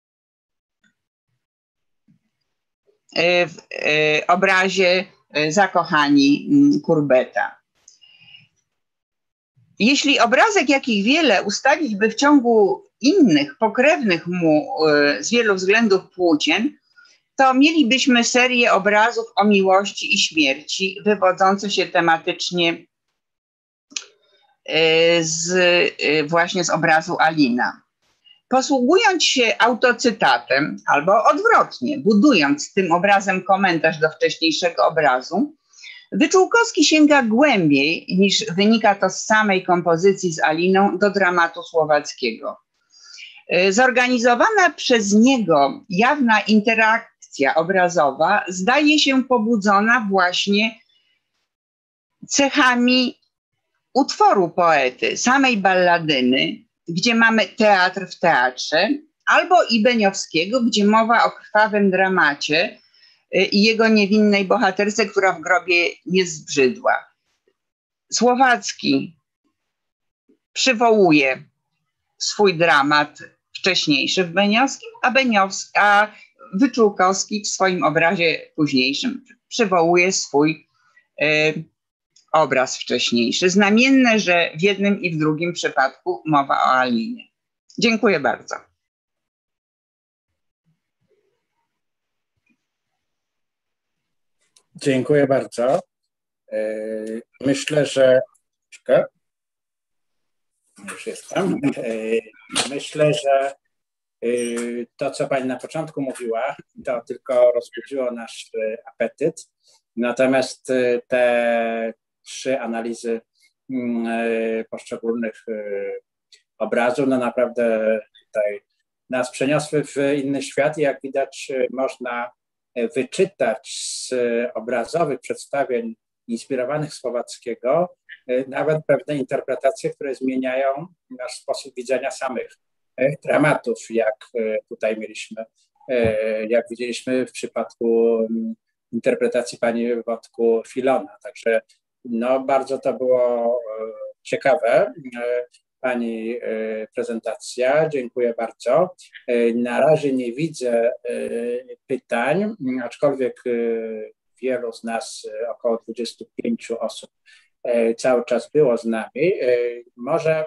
w obrazie Zakochani Courbeta. Jeśli obrazek, jakich wiele, ustalić by w ciągu innych, pokrewnych mu z wielu względów płócien, to mielibyśmy serię obrazów o miłości i śmierci, wywodzące się tematycznie z, właśnie z obrazu Alina. Posługując się autocytatem, albo odwrotnie, budując tym obrazem komentarz do wcześniejszego obrazu, Wyczółkowski sięga głębiej, niż wynika to z samej kompozycji z Aliną, do dramatu słowackiego. Zorganizowana przez niego jawna interakcja obrazowa zdaje się pobudzona właśnie cechami utworu poety, samej balladyny, gdzie mamy teatr w teatrze, albo Ibeniowskiego, gdzie mowa o krwawym dramacie i jego niewinnej bohaterce, która w grobie nie zbrzydła. Słowacki przywołuje swój dramat wcześniejszy w Beniowskim, a, Beniowski, a Wyczółkowski w swoim obrazie późniejszym przywołuje swój y, obraz wcześniejszy. Znamienne, że w jednym i w drugim przypadku mowa o Alinie. Dziękuję bardzo. Dziękuję bardzo. Myślę, że... Już jestem. Myślę, że to, co Pani na początku mówiła, to tylko rozbudziło nasz apetyt. Natomiast te trzy analizy poszczególnych obrazów, no naprawdę tutaj nas przeniosły w inny świat i jak widać można wyczytać z obrazowych przedstawień inspirowanych Słowackiego nawet pewne interpretacje, które zmieniają nasz sposób widzenia samych dramatów, jak tutaj mieliśmy, jak widzieliśmy w przypadku interpretacji pani Wodku Filona. Także no, bardzo to było ciekawe. Pani prezentacja. Dziękuję bardzo. Na razie nie widzę pytań, aczkolwiek wielu z nas, około dwudziestu pięciu osób, cały czas było z nami. Może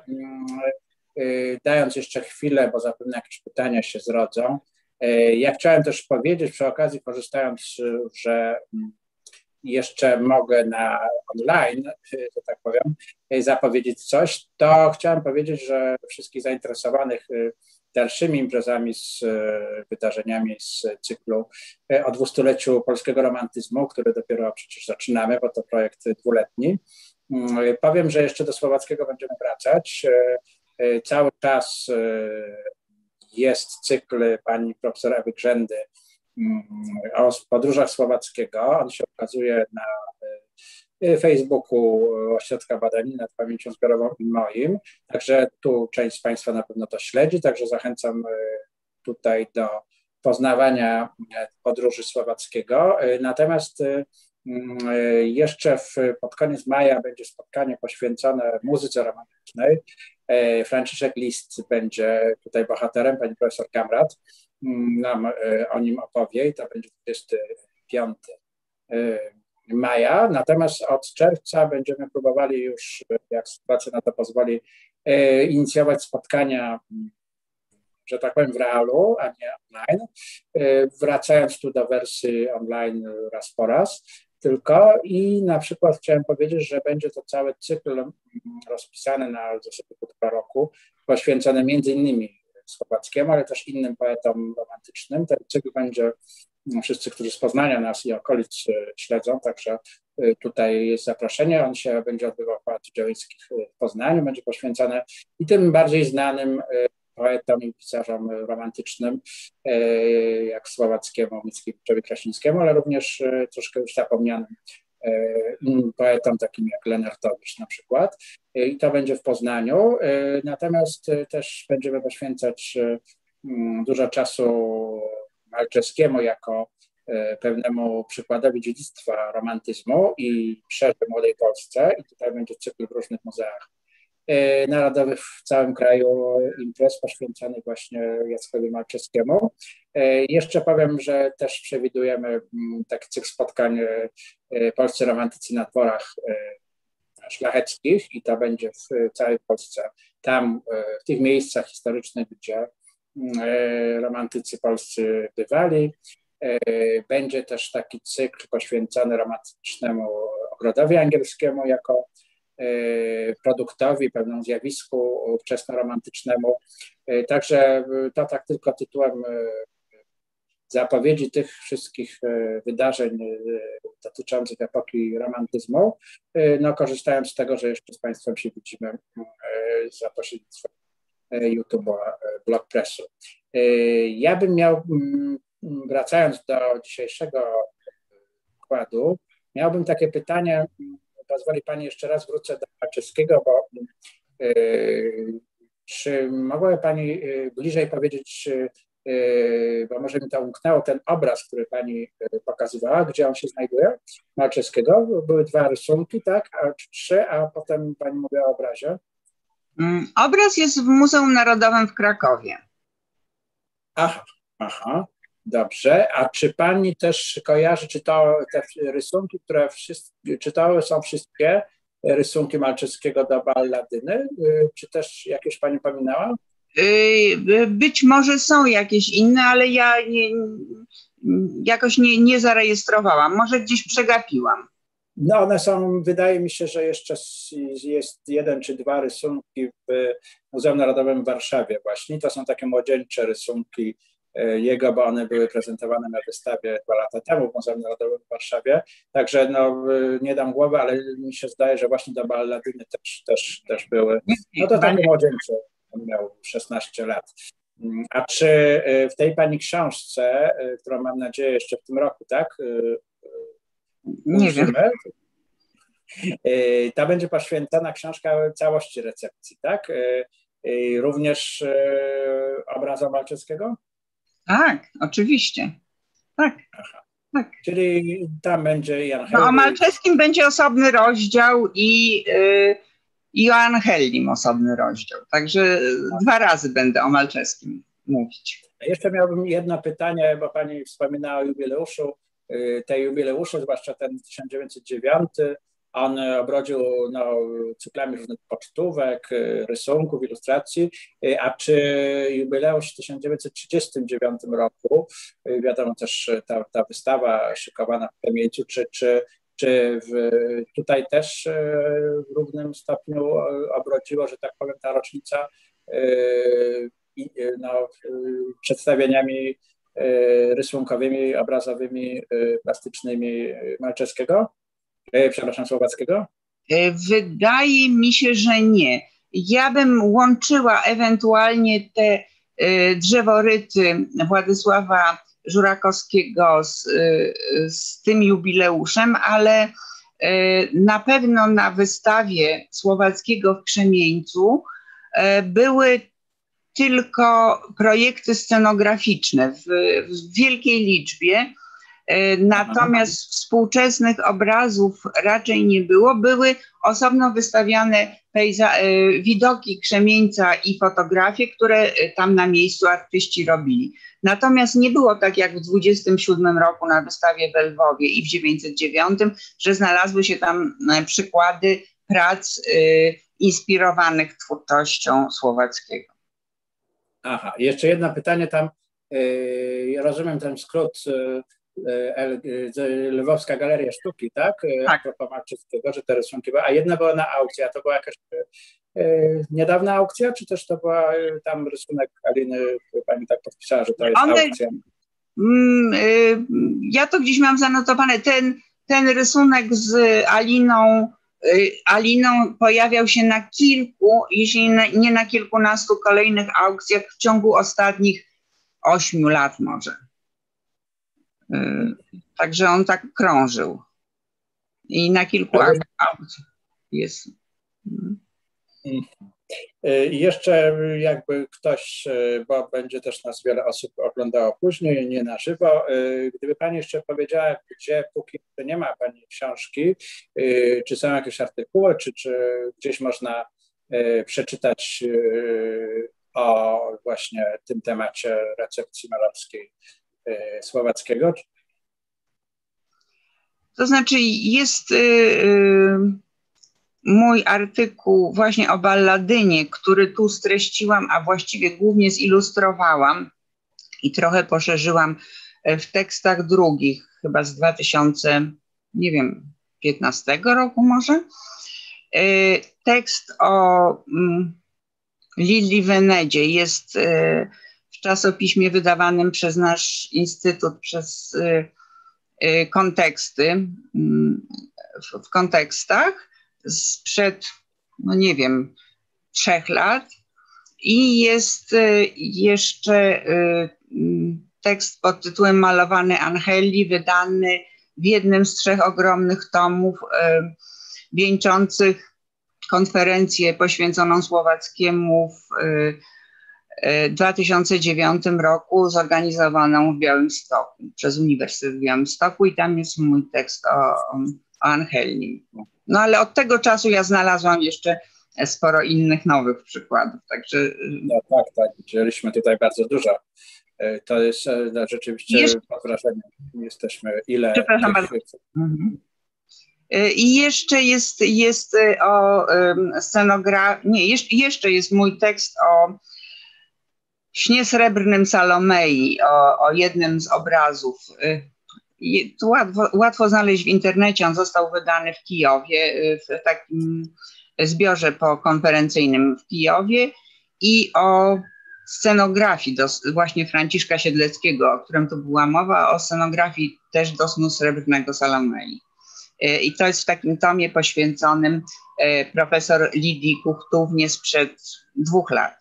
dając jeszcze chwilę, bo zapewne jakieś pytania się zrodzą, ja chciałem też powiedzieć przy okazji, korzystając, że jeszcze mogę na online, że tak powiem, zapowiedzieć coś, to chciałem powiedzieć, że wszystkich zainteresowanych dalszymi imprezami, z wydarzeniami z cyklu o dwustuleciu polskiego romantyzmu, który dopiero przecież zaczynamy, bo to projekt dwuletni. Powiem, że jeszcze do Słowackiego będziemy wracać. Cały czas jest cykl pani profesor Ewy Grzędy o podróżach Słowackiego. On się okazuje na Facebooku Ośrodka Badań nad Pamięcią Zbiorową i moim. Także tu część z Państwa na pewno to śledzi, także zachęcam tutaj do poznawania podróży Słowackiego. Natomiast jeszcze w, pod koniec maja będzie spotkanie poświęcone muzyce romantycznej. Franciszek List będzie tutaj bohaterem, pani profesor Kamrat nam o nim opowie i to będzie dwudziestego piątego maja. Natomiast od czerwca będziemy próbowali już, jak sytuacja na to pozwoli, inicjować spotkania, że tak powiem, w realu, a nie online, wracając tu do wersji online raz po raz tylko. I na przykład chciałem powiedzieć, że będzie to cały cykl rozpisany na zasadzie półtora roku, poświęcony między innymi Słowackiemu, ale też innym poetom romantycznym. Ten cykl będzie, wszyscy, którzy z Poznania nas i okolic śledzą, także tutaj jest zaproszenie. On się będzie odbywał w Pałacu Działyńskich w Poznaniu, będzie poświęcony i tym bardziej znanym poetom i pisarzom romantycznym, jak Słowackiemu, Mickiewiczowi, Krasińskiemu, ale również troszkę już zapomnianym poetom takim jak Lenartowicz na przykład. I to będzie w Poznaniu. Natomiast też będziemy poświęcać dużo czasu Malczewskiemu jako pewnemu przykładowi dziedzictwa romantyzmu i przerwy młodej Polsce. I tutaj będzie cykl w różnych muzeach narodowych w całym kraju imprez poświęconych właśnie Jackowi Malczewskiemu. Jeszcze powiem, że też przewidujemy taki cykl spotkań polscy romantycy na dworach szlacheckich i to będzie w całej Polsce. Tam, w tych miejscach historycznych, gdzie romantycy polscy bywali. Będzie też taki cykl poświęcony romantycznemu ogrodowi angielskiemu jako produktowi, pewnemu zjawisku wczesnoromantycznemu. Także to tak tylko tytułem zapowiedzi tych wszystkich wydarzeń dotyczących epoki romantyzmu. No, korzystając z tego, że jeszcze z Państwem się widzimy za pośrednictwem YouTube'a, Blog Pressu. Ja bym miał, wracając do dzisiejszego układu, miałbym takie pytanie. Pozwoli Pani, jeszcze raz wrócę do Malczewskiego, bo yy, czy mogłaby Pani bliżej powiedzieć, yy, bo może mi to umknęło, ten obraz, który Pani pokazywała, gdzie on się znajduje, Malczewskiego? Były dwa rysunki, tak? A trzy, a potem Pani mówiła o obrazie. Obraz jest w Muzeum Narodowym w Krakowie. Aha, aha. Dobrze, a czy Pani też kojarzy, czy to te rysunki, które wszystkie, czy to są wszystkie rysunki Malczewskiego do Balladyny, czy też jakieś Pani pominęła? Być może są jakieś inne, ale ja nie, jakoś nie, nie zarejestrowałam, może gdzieś przegapiłam. No one są, wydaje mi się, że jeszcze jest jeden czy dwa rysunki w Muzeum Narodowym w Warszawie właśnie, to są takie młodzieńcze rysunki jego, bo one były prezentowane na wystawie dwa lata temu w Muzeum Narodowym w Warszawie. Także no, nie dam głowy, ale mi się zdaje, że właśnie do Balladyny też, też, też były. No to takie młodzieńcze, on miał szesnaście lat. A czy w tej Pani książce, którą mam nadzieję jeszcze w tym roku, tak? Nie wiem. Ta będzie poświęcona książka całości recepcji, tak? Również obrazom Malczewskiego? Tak, oczywiście. Tak. Aha. Tak. Czyli tam będzie Jan No, o Malczewskim będzie osobny rozdział i, yy, i o Angellim osobny rozdział. Także dwa razy będę o Malczewskim mówić. Jeszcze miałbym jedno pytanie, bo Pani wspominała o jubileuszu. Te jubileusze, zwłaszcza ten tysiąc dziewięćset dziewiąty, on obrodził no, cyklami różnych pocztówek, rysunków, ilustracji, a czy jubileusz w tysiąc dziewięćset trzydziestym dziewiątym roku, wiadomo też ta, ta wystawa szykowana w Kamieniu, czy, czy, czy w, tutaj też w równym stopniu obrodziło, że tak powiem, ta rocznica no, przedstawieniami rysunkowymi, obrazowymi, plastycznymi Malczewskiego? Przepraszam, Słowackiego? Wydaje mi się, że nie. Ja bym łączyła ewentualnie te drzeworyty Władysława Żurakowskiego z, z tym jubileuszem, ale na pewno na wystawie Słowackiego w Krzemieńcu były tylko projekty scenograficzne w, w wielkiej liczbie. Natomiast współczesnych obrazów raczej nie było. Były osobno wystawiane pejza widoki Krzemieńca i fotografie, które tam na miejscu artyści robili. Natomiast nie było tak jak w dwudziestym siódmym roku na wystawie w Lwowie i w dziewięćset dziewiątym, że znalazły się tam przykłady prac y, inspirowanych twórczością Słowackiego. Aha, jeszcze jedno pytanie tam, y, rozumiem ten skrót, y, y, Lwowska Galeria Sztuki, tak? Tak. A propos Malczyckiego, że te rysunki były, a jedna była na aukcji, a to była jakaś y, niedawna aukcja, czy też to była y, tam rysunek Aliny, pani tak podpisała, że to jest One, aukcja? Mm, y, ja to gdzieś mam zanotowane, ten, ten rysunek z Aliną, Aliną pojawiał się na kilku, jeśli nie na kilkunastu kolejnych aukcjach w ciągu ostatnich ośmiu lat może. Także on tak krążył. I na kilku aukcjach jest. I jeszcze jakby ktoś, bo będzie też nas wiele osób oglądało później, nie na żywo, gdyby pani jeszcze powiedziała, gdzie póki nie ma pani książki, czy są jakieś artykuły, czy, czy gdzieś można przeczytać o właśnie tym temacie recepcji malarskiej Słowackiego? To znaczy jest... Yy... mój artykuł właśnie o Balladynie, który tu streściłam, a właściwie głównie zilustrowałam i trochę poszerzyłam w tekstach drugich, chyba z dwa tysiące, nie wiem, piętnastego roku może. Tekst o Lili Wenedzie jest w czasopiśmie wydawanym przez nasz instytut, przez konteksty, w kontekstach. Sprzed, no nie wiem, trzech lat i jest jeszcze tekst pod tytułem Malowany Angeli, wydany w jednym z trzech ogromnych tomów wieńczących konferencję poświęconą Słowackiemu w dwa tysiące dziewiątym roku, zorganizowaną w Białymstoku, przez Uniwersytet w Białymstoku i tam jest mój tekst o, o Angeli. No ale od tego czasu ja znalazłam jeszcze sporo innych nowych przykładów, także... No tak, tak, wzięliśmy tutaj bardzo dużo. To jest no, rzeczywiście jeszcze... pod wrażeniem. Jesteśmy ile... Przepraszam tych... bardzo. Mhm. I jeszcze jest, jest o scenografii, nie, jeszcze jest mój tekst o śnie srebrnym Salomei, o, o jednym z obrazów. To łatwo, łatwo znaleźć w internecie, on został wydany w Kijowie, w takim zbiorze pokonferencyjnym w Kijowie i o scenografii do, właśnie Franciszka Siedleckiego, o którym tu była mowa, o scenografii też do snu srebrnego Salomei. I to jest w takim tomie poświęconym profesor Lidii Kuchtównie sprzed dwóch lat.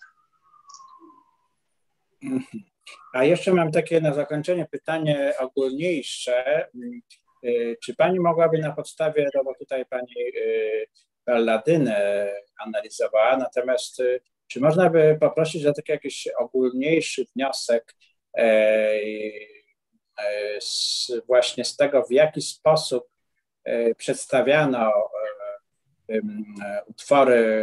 A jeszcze mam takie na zakończenie pytanie ogólniejsze. Czy pani mogłaby na podstawie, no bo tutaj pani Balladynę analizowała, natomiast czy można by poprosić o taki jakiś ogólniejszy wniosek z, właśnie z tego, w jaki sposób przedstawiano utwory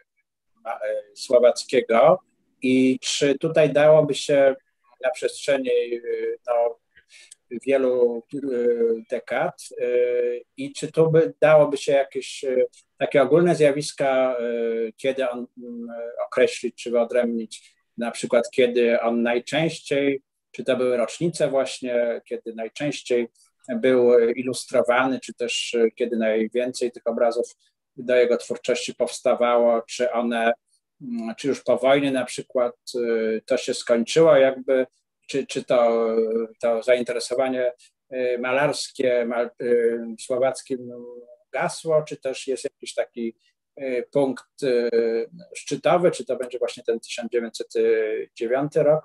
Słowackiego i czy tutaj dałoby się na przestrzeni no, wielu dekad i czy tu by dałoby się jakieś takie ogólne zjawiska, kiedy on określić czy wyodrębnić, na przykład kiedy on najczęściej, czy to były rocznice właśnie, kiedy najczęściej był ilustrowany, czy też kiedy najwięcej tych obrazów do jego twórczości powstawało, czy one, czy już po wojnie na przykład to się skończyło, jakby, czy, czy to, to zainteresowanie malarskie mal, słowackim gasło, czy też jest jakiś taki punkt szczytowy, czy to będzie właśnie ten tysiąc dziewięćset dziewiąty rok?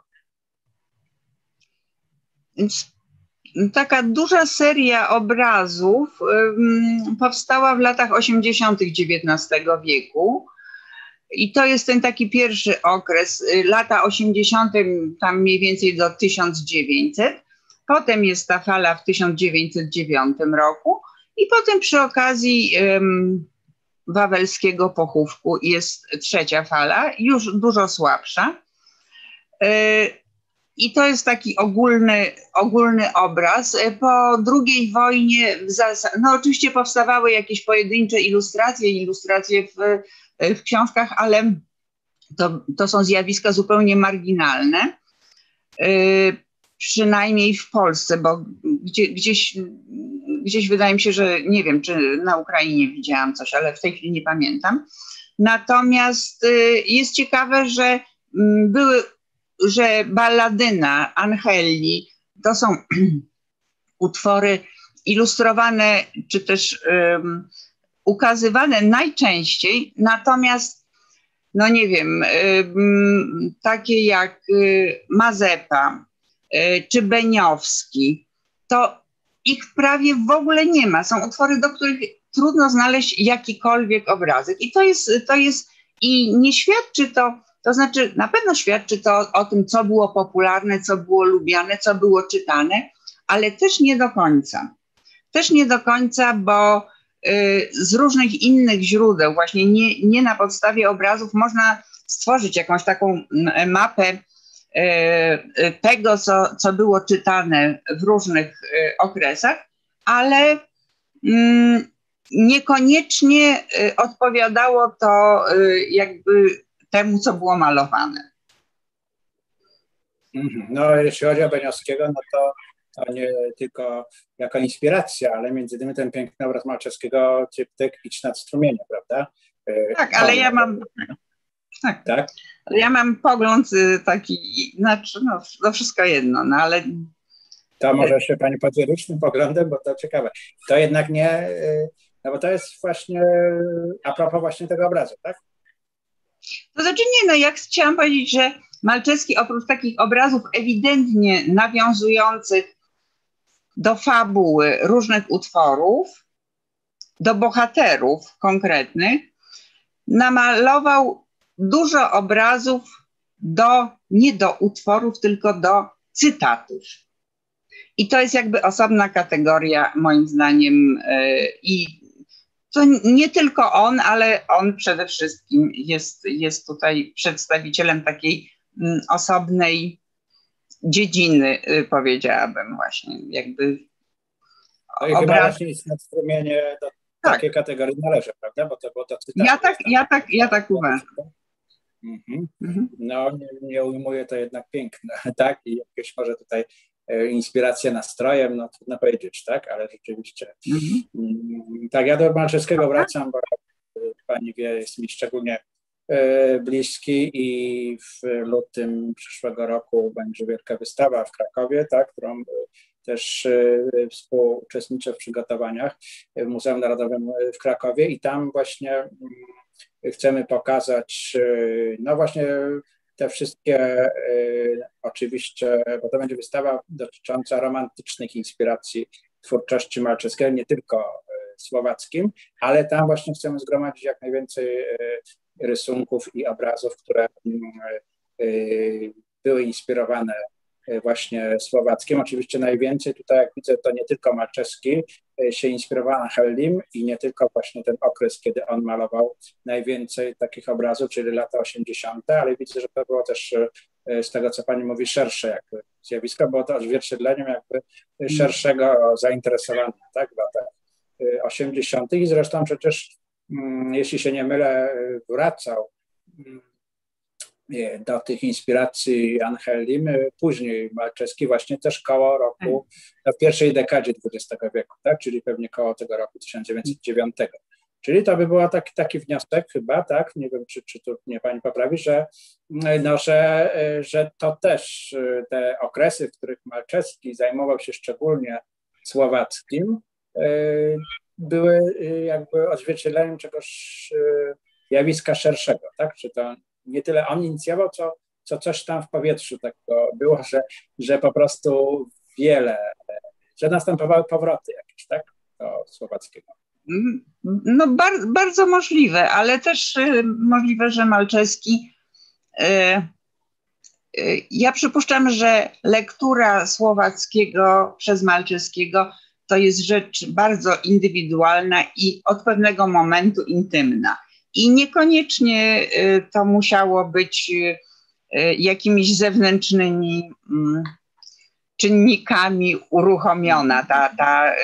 Taka duża seria obrazów um, powstała w latach osiemdziesiątych dziewiętnastego wieku i to jest ten taki pierwszy okres, lata osiemdziesiąte tam mniej więcej do tysiąc dziewięćset. Potem jest ta fala w tysiąc dziewięćset dziewiątym roku i potem przy okazji um, wawelskiego pochówku jest trzecia fala, już dużo słabsza. Y, I to jest taki ogólny, ogólny obraz. Po drugiej wojnie, w zas- no oczywiście powstawały jakieś pojedyncze ilustracje, ilustracje w, w książkach, ale to, to są zjawiska zupełnie marginalne. Yy, przynajmniej w Polsce, bo gdzie, gdzieś, gdzieś wydaje mi się, że nie wiem, czy na Ukrainie widziałam coś, ale w tej chwili nie pamiętam. Natomiast yy, jest ciekawe, że yy, były że Balladyna, Angeli to są utwory ilustrowane czy też um, ukazywane najczęściej, natomiast no nie wiem, um, takie jak y, Mazepa y, czy Beniowski, to ich prawie w ogóle nie ma. Są utwory, do których trudno znaleźć jakikolwiek obrazek i to jest, to jest i nie świadczy to. To znaczy, na pewno świadczy to o tym, co było popularne, co było lubiane, co było czytane, ale też nie do końca. Też nie do końca, bo y, z różnych innych źródeł, właśnie nie, nie na podstawie obrazów, można stworzyć jakąś taką mapę y, y, tego, co, co było czytane w różnych y, okresach, ale y, niekoniecznie y, odpowiadało to y, jakby temu, co było malowane. No, jeśli chodzi o Beniowskiego, no to, to nie tylko jako inspiracja, ale między innymi ten piękny obraz Malczewskiego, Tryptyk Idź nad strumieniem, prawda? Tak, ale ja mam tak, tak? Ja mam pogląd taki, znaczy, no, to wszystko jedno, no ale... To może się pani podzielić tym poglądem, bo to ciekawe. To jednak nie, no bo to jest właśnie a propos właśnie tego obrazu, tak? To znaczy nie, no jak chciałam powiedzieć, że Malczewski oprócz takich obrazów ewidentnie nawiązujących do fabuły różnych utworów, do bohaterów konkretnych, namalował dużo obrazów do, nie do utworów, tylko do cytatów. I to jest jakby osobna kategoria moim zdaniem i to nie tylko on, ale on przede wszystkim jest, jest tutaj przedstawicielem takiej mm, osobnej dziedziny, y, powiedziałabym właśnie, jakby no i obraz... chyba właśnie Idź nad strumienie do tak. takiej kategorii należy, prawda? Bo to było to cytat. Ja tak, ja tak, ja tak uważam. Mhm. Mhm. No nie, nie ujmuje to jednak piękne, tak? I jakieś może tutaj inspiracja nastrojem, no trudno powiedzieć, tak? Ale rzeczywiście. Mhm. Tak, ja do Malczewskiego wracam, bo pani wie, jest mi szczególnie bliski i w lutym przyszłego roku będzie wielka wystawa w Krakowie, tak? Którą też współuczestniczę w przygotowaniach w Muzeum Narodowym w Krakowie i tam właśnie chcemy pokazać, no właśnie te wszystkie, y, oczywiście, bo to będzie wystawa dotycząca romantycznych inspiracji twórczości Malczewskiego, nie tylko y, słowackim, ale tam właśnie chcemy zgromadzić jak najwięcej y, rysunków i obrazów, które y, y, były inspirowane właśnie słowackim. Oczywiście najwięcej tutaj, jak widzę, to nie tylko Malczewski się inspirował Angelim i nie tylko właśnie ten okres, kiedy on malował najwięcej takich obrazów, czyli lata osiemdziesiąte, ale widzę, że to było też z tego, co pani mówi, szersze jakby zjawisko, było to odzwierciedleniem jakby szerszego zainteresowania, tak, w latach osiemdziesiątych i zresztą przecież, jeśli się nie mylę, wracał do tych inspiracji Angelim, później Malczewski właśnie też koło roku, w pierwszej dekadzie dwudziestego wieku, tak? Czyli pewnie koło tego roku tysiąc dziewięćset dziewiątego. Czyli to by był taki, taki wniosek chyba, tak? Nie wiem, czy, czy tu mnie pani poprawi, że, no, że, że to też te okresy, w których Malczewski zajmował się szczególnie słowackim, były jakby odzwierciedleniem czegoś zjawiska szerszego, tak? Czy to nie tyle on inicjował, co, co coś tam w powietrzu takiego było, że, że po prostu wiele, że następowały powroty jakieś, tak, do słowackiego. No bar, bardzo możliwe, ale też y, możliwe, że Malczewski y, Ja przypuszczam, że lektura Słowackiego przez Malczewskiego to jest rzecz bardzo indywidualna i od pewnego momentu intymna. I niekoniecznie to musiało być jakimiś zewnętrznymi czynnikami uruchomiona ta, ta,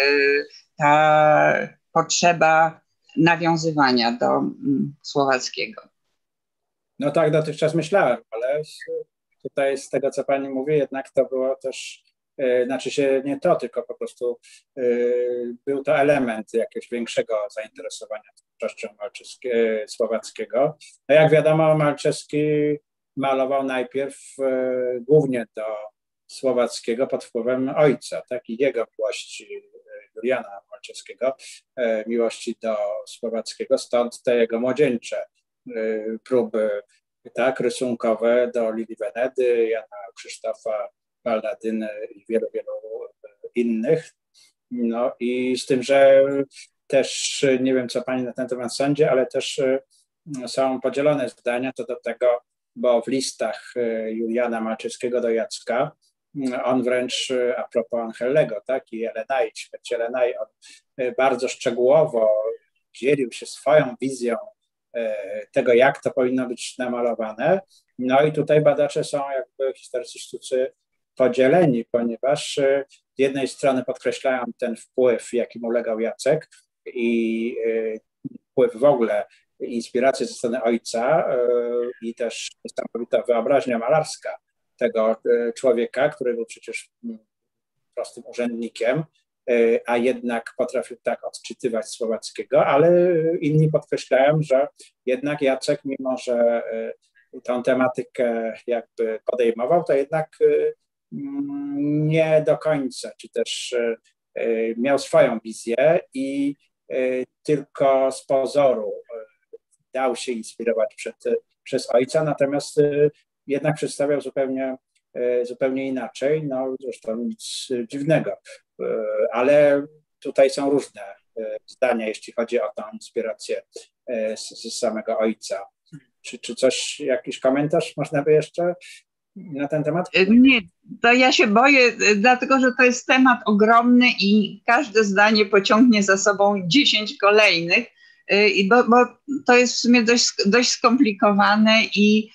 ta potrzeba nawiązywania do Słowackiego. No tak, dotychczas myślałem, ale tutaj z tego, co pani mówi, jednak to było też, yy, znaczy się nie to, tylko po prostu yy, był to element jakiegoś większego zainteresowania twórczością Słowackiego. No jak wiadomo, Malczewski malował najpierw yy, głównie do Słowackiego pod wpływem ojca, tak, i jego miłości, Juliana Malczewskiego, yy, miłości do Słowackiego, stąd te jego młodzieńcze yy, próby, tak, rysunkowe do Lili Venedy, Jana Krzysztofa Balladyny i wielu, wielu innych. No i z tym, że też nie wiem, co pani na ten temat sądzi, ale też są podzielone zdania co do tego, bo w listach Juliana Malczewskiego do Jacka on wręcz a propos Angellego, tak, i Elenai, śmierci Elenai, on bardzo szczegółowo dzielił się swoją wizją tego, jak to powinno być namalowane. No i tutaj badacze są jakby historycy sztucy podzieleni, ponieważ z jednej strony podkreślają ten wpływ, jakim ulegał Jacek i wpływ w ogóle, inspirację ze strony ojca i też niesamowita wyobraźnia malarska tego człowieka, który był przecież prostym urzędnikiem, a jednak potrafił tak odczytywać Słowackiego, ale inni podkreślają, że jednak Jacek, mimo że tą tematykę jakby podejmował, to jednak nie do końca, czy też miał swoją wizję i tylko z pozoru dał się inspirować przed, przez ojca, natomiast jednak przedstawiał zupełnie, zupełnie inaczej, no zresztą nic dziwnego, ale tutaj są różne zdania, jeśli chodzi o tą inspirację z, z samego ojca. Czy, czy coś, jakiś komentarz można by jeszcze na ten temat? Nie, to ja się boję, dlatego że to jest temat ogromny i każde zdanie pociągnie za sobą dziesięć kolejnych, bo, bo to jest w sumie dość, dość skomplikowane i,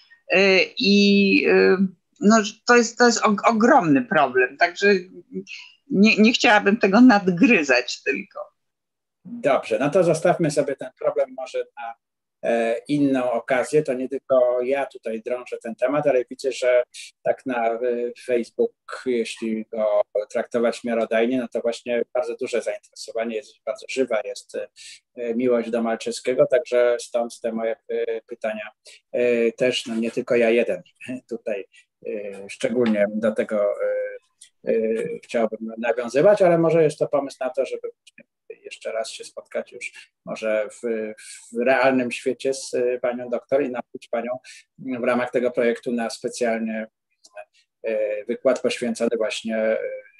i no, to jest, to jest ogromny problem, także nie, nie chciałabym tego nadgryzać tylko. Dobrze, no to zostawmy sobie ten problem może na inną okazję. To nie tylko ja tutaj drążę ten temat, ale widzę, że tak na Facebook, jeśli go traktować miarodajnie, no to właśnie bardzo duże zainteresowanie jest, bardzo żywa jest miłość do Malczewskiego, także stąd te moje pytania też, no nie tylko ja jeden tutaj szczególnie do tego chciałbym nawiązywać, ale może jest to pomysł na to, żeby jeszcze raz się spotkać już może w, w realnym świecie z panią doktor i nauczyć panią w ramach tego projektu na specjalnie wykład poświęcony właśnie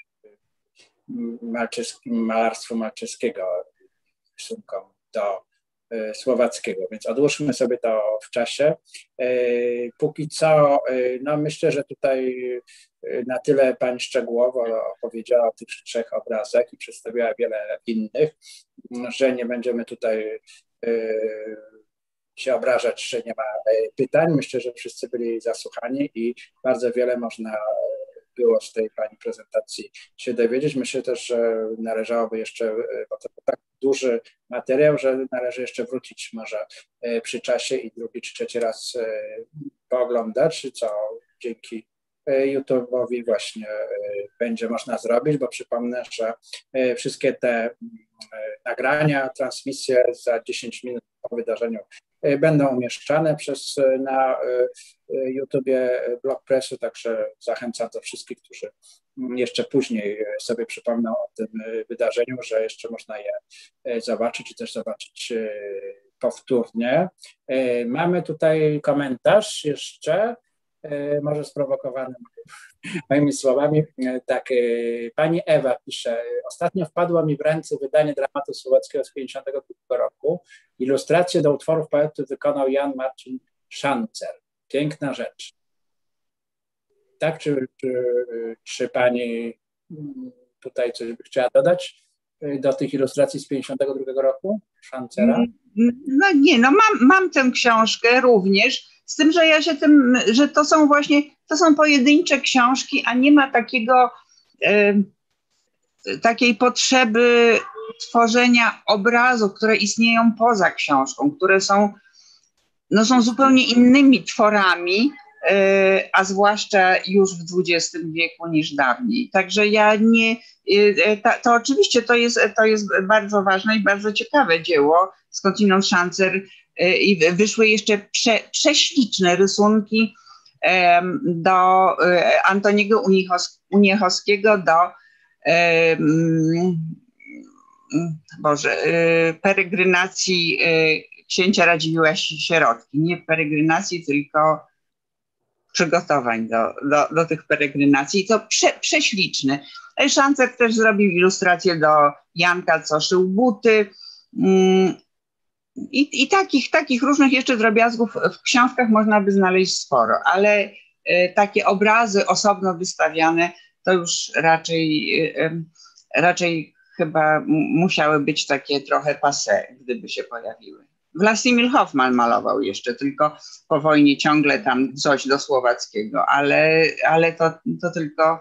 malarstwu malczewskiego, rysunkom do Słowackiego, więc odłóżmy sobie to w czasie. Póki co, no myślę, że tutaj na tyle pani szczegółowo opowiedziała o tych trzech obrazach i przedstawiała wiele innych, że nie będziemy tutaj się obrażać, że nie ma pytań. Myślę, że wszyscy byli zasłuchani i bardzo wiele można było z tej pani prezentacji się dowiedzieć. Myślę też, że należałoby jeszcze, bo to tak duży materiał, że należy jeszcze wrócić może przy czasie i drugi czy trzeci raz pooglądać, co dzięki YouTube'owi właśnie będzie można zrobić, bo przypomnę, że wszystkie te nagrania, transmisje za dziesięć minut po wydarzeniu będą umieszczane przez, na YouTubie Blog Pressu, także zachęcam do wszystkich, którzy jeszcze później sobie przypomną o tym wydarzeniu, że jeszcze można je zobaczyć i też zobaczyć powtórnie. Mamy tutaj komentarz jeszcze, może sprowokowany moimi słowami. Tak, pani Ewa pisze: ostatnio wpadło mi w ręce wydanie dramatu słowackiego z pięćdziesiątego drugiego roku. Ilustrację do utworów poety wykonał Jan Marcin Szancer. Piękna rzecz. Tak, czy, czy, czy pani tutaj coś by chciała dodać do tych ilustracji z pięćdziesiątego drugiego roku Szancera? No nie, no mam, mam tę książkę również, z tym, że ja się tym, że to są właśnie, to są pojedyncze książki, a nie ma takiego, e, takiej potrzeby tworzenia obrazów, które istnieją poza książką, które są, no są zupełnie innymi tworami, e, a zwłaszcza już w dwudziestym wieku niż dawniej. Także ja nie, e, ta, to oczywiście to jest, to jest bardzo ważne i bardzo ciekawe dzieło, skądinąd Szancer, e, i wyszły jeszcze prze, prześliczne rysunki e, do e, Antoniego Uniechos, Uniechowskiego, do e, Boże, e, peregrynacji e, księcia Radziwiłła Sierotki. Nie peregrynacji, tylko przygotowań do, do, do tych peregrynacji. I to prze, prześliczne. Szancer też zrobił ilustrację do Janka, co szył buty. I, i takich, takich różnych jeszcze drobiazgów w książkach można by znaleźć sporo, ale y, takie obrazy osobno wystawiane to już raczej, y, raczej chyba musiały być takie trochę passé, gdyby się pojawiły. Władimir Hoffman malował jeszcze, tylko po wojnie ciągle tam coś do słowackiego, ale, ale to, to tylko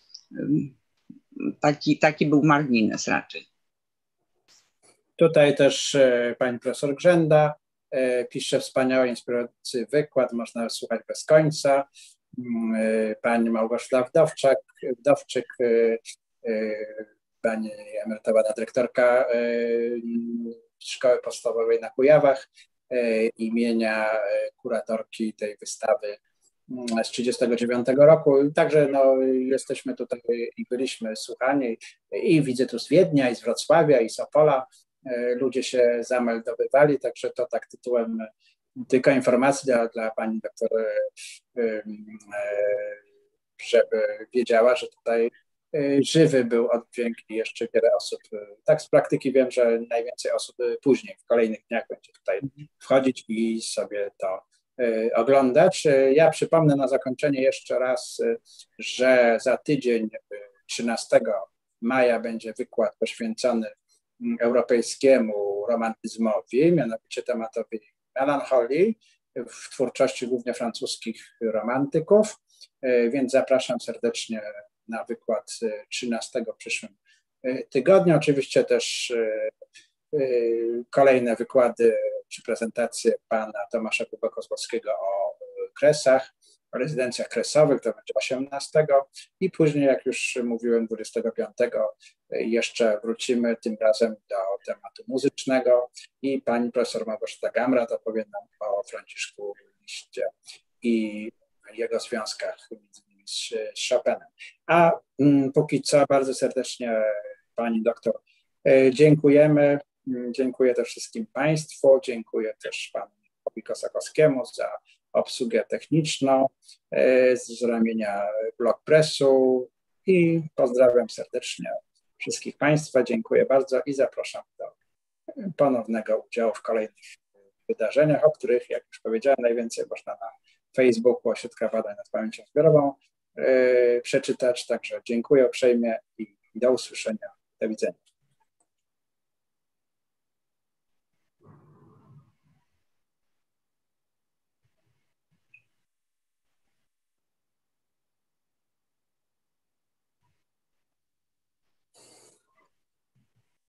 taki, taki był margines raczej. Tutaj też e, pani profesor Grzęda e, pisze wspaniały, inspirujący wykład, można słuchać bez końca. E, pani Małgorzata Wdowczak, Wdowczyk, e, e, pani emerytowana dyrektorka e, Szkoły Podstawowej na Kujawach, e, imienia kuratorki tej wystawy z trzydziestego dziewiątego roku. Także no, jesteśmy tutaj i byliśmy słuchani i widzę tu z Wiednia, i z Wrocławia, i z Opola. Ludzie się zameldowywali, także to tak tytułem tylko informacji dla, dla pani doktor, żeby wiedziała, że tutaj żywy był oddźwięk i jeszcze wiele osób. Tak z praktyki wiem, że najwięcej osób później, w kolejnych dniach będzie tutaj wchodzić i sobie to oglądać. Ja przypomnę na zakończenie jeszcze raz, że za tydzień, trzynastego maja, będzie wykład poświęcony europejskiemu romantyzmowi, mianowicie tematowi melancholii w twórczości głównie francuskich romantyków, więc zapraszam serdecznie na wykład trzynastego w przyszłym tygodniu. Oczywiście też kolejne wykłady czy prezentacje pana Tomasza Kubę-Kozłowskiego o kresach, o rezydencjach kresowych, to będzie osiemnastego i później, jak już mówiłem, dwudziestego piątego jeszcze wrócimy tym razem do tematu muzycznego i pani profesor Małgorzata Gamrat opowie nam o Franciszku Liście i jego związkach między innymi z, z Chopinem. A mm, póki co bardzo serdecznie pani doktor dziękujemy. Dziękuję też wszystkim państwu, dziękuję też panu Kosakowskiemu za obsługę techniczną z ramienia Blog Pressu i pozdrawiam serdecznie wszystkich państwa, dziękuję bardzo i zapraszam do ponownego udziału w kolejnych wydarzeniach, o których, jak już powiedziałem, najwięcej można na Facebooku Ośrodka Badań nad Pamięcią Zbiorową przeczytać, także dziękuję uprzejmie i do usłyszenia, do widzenia.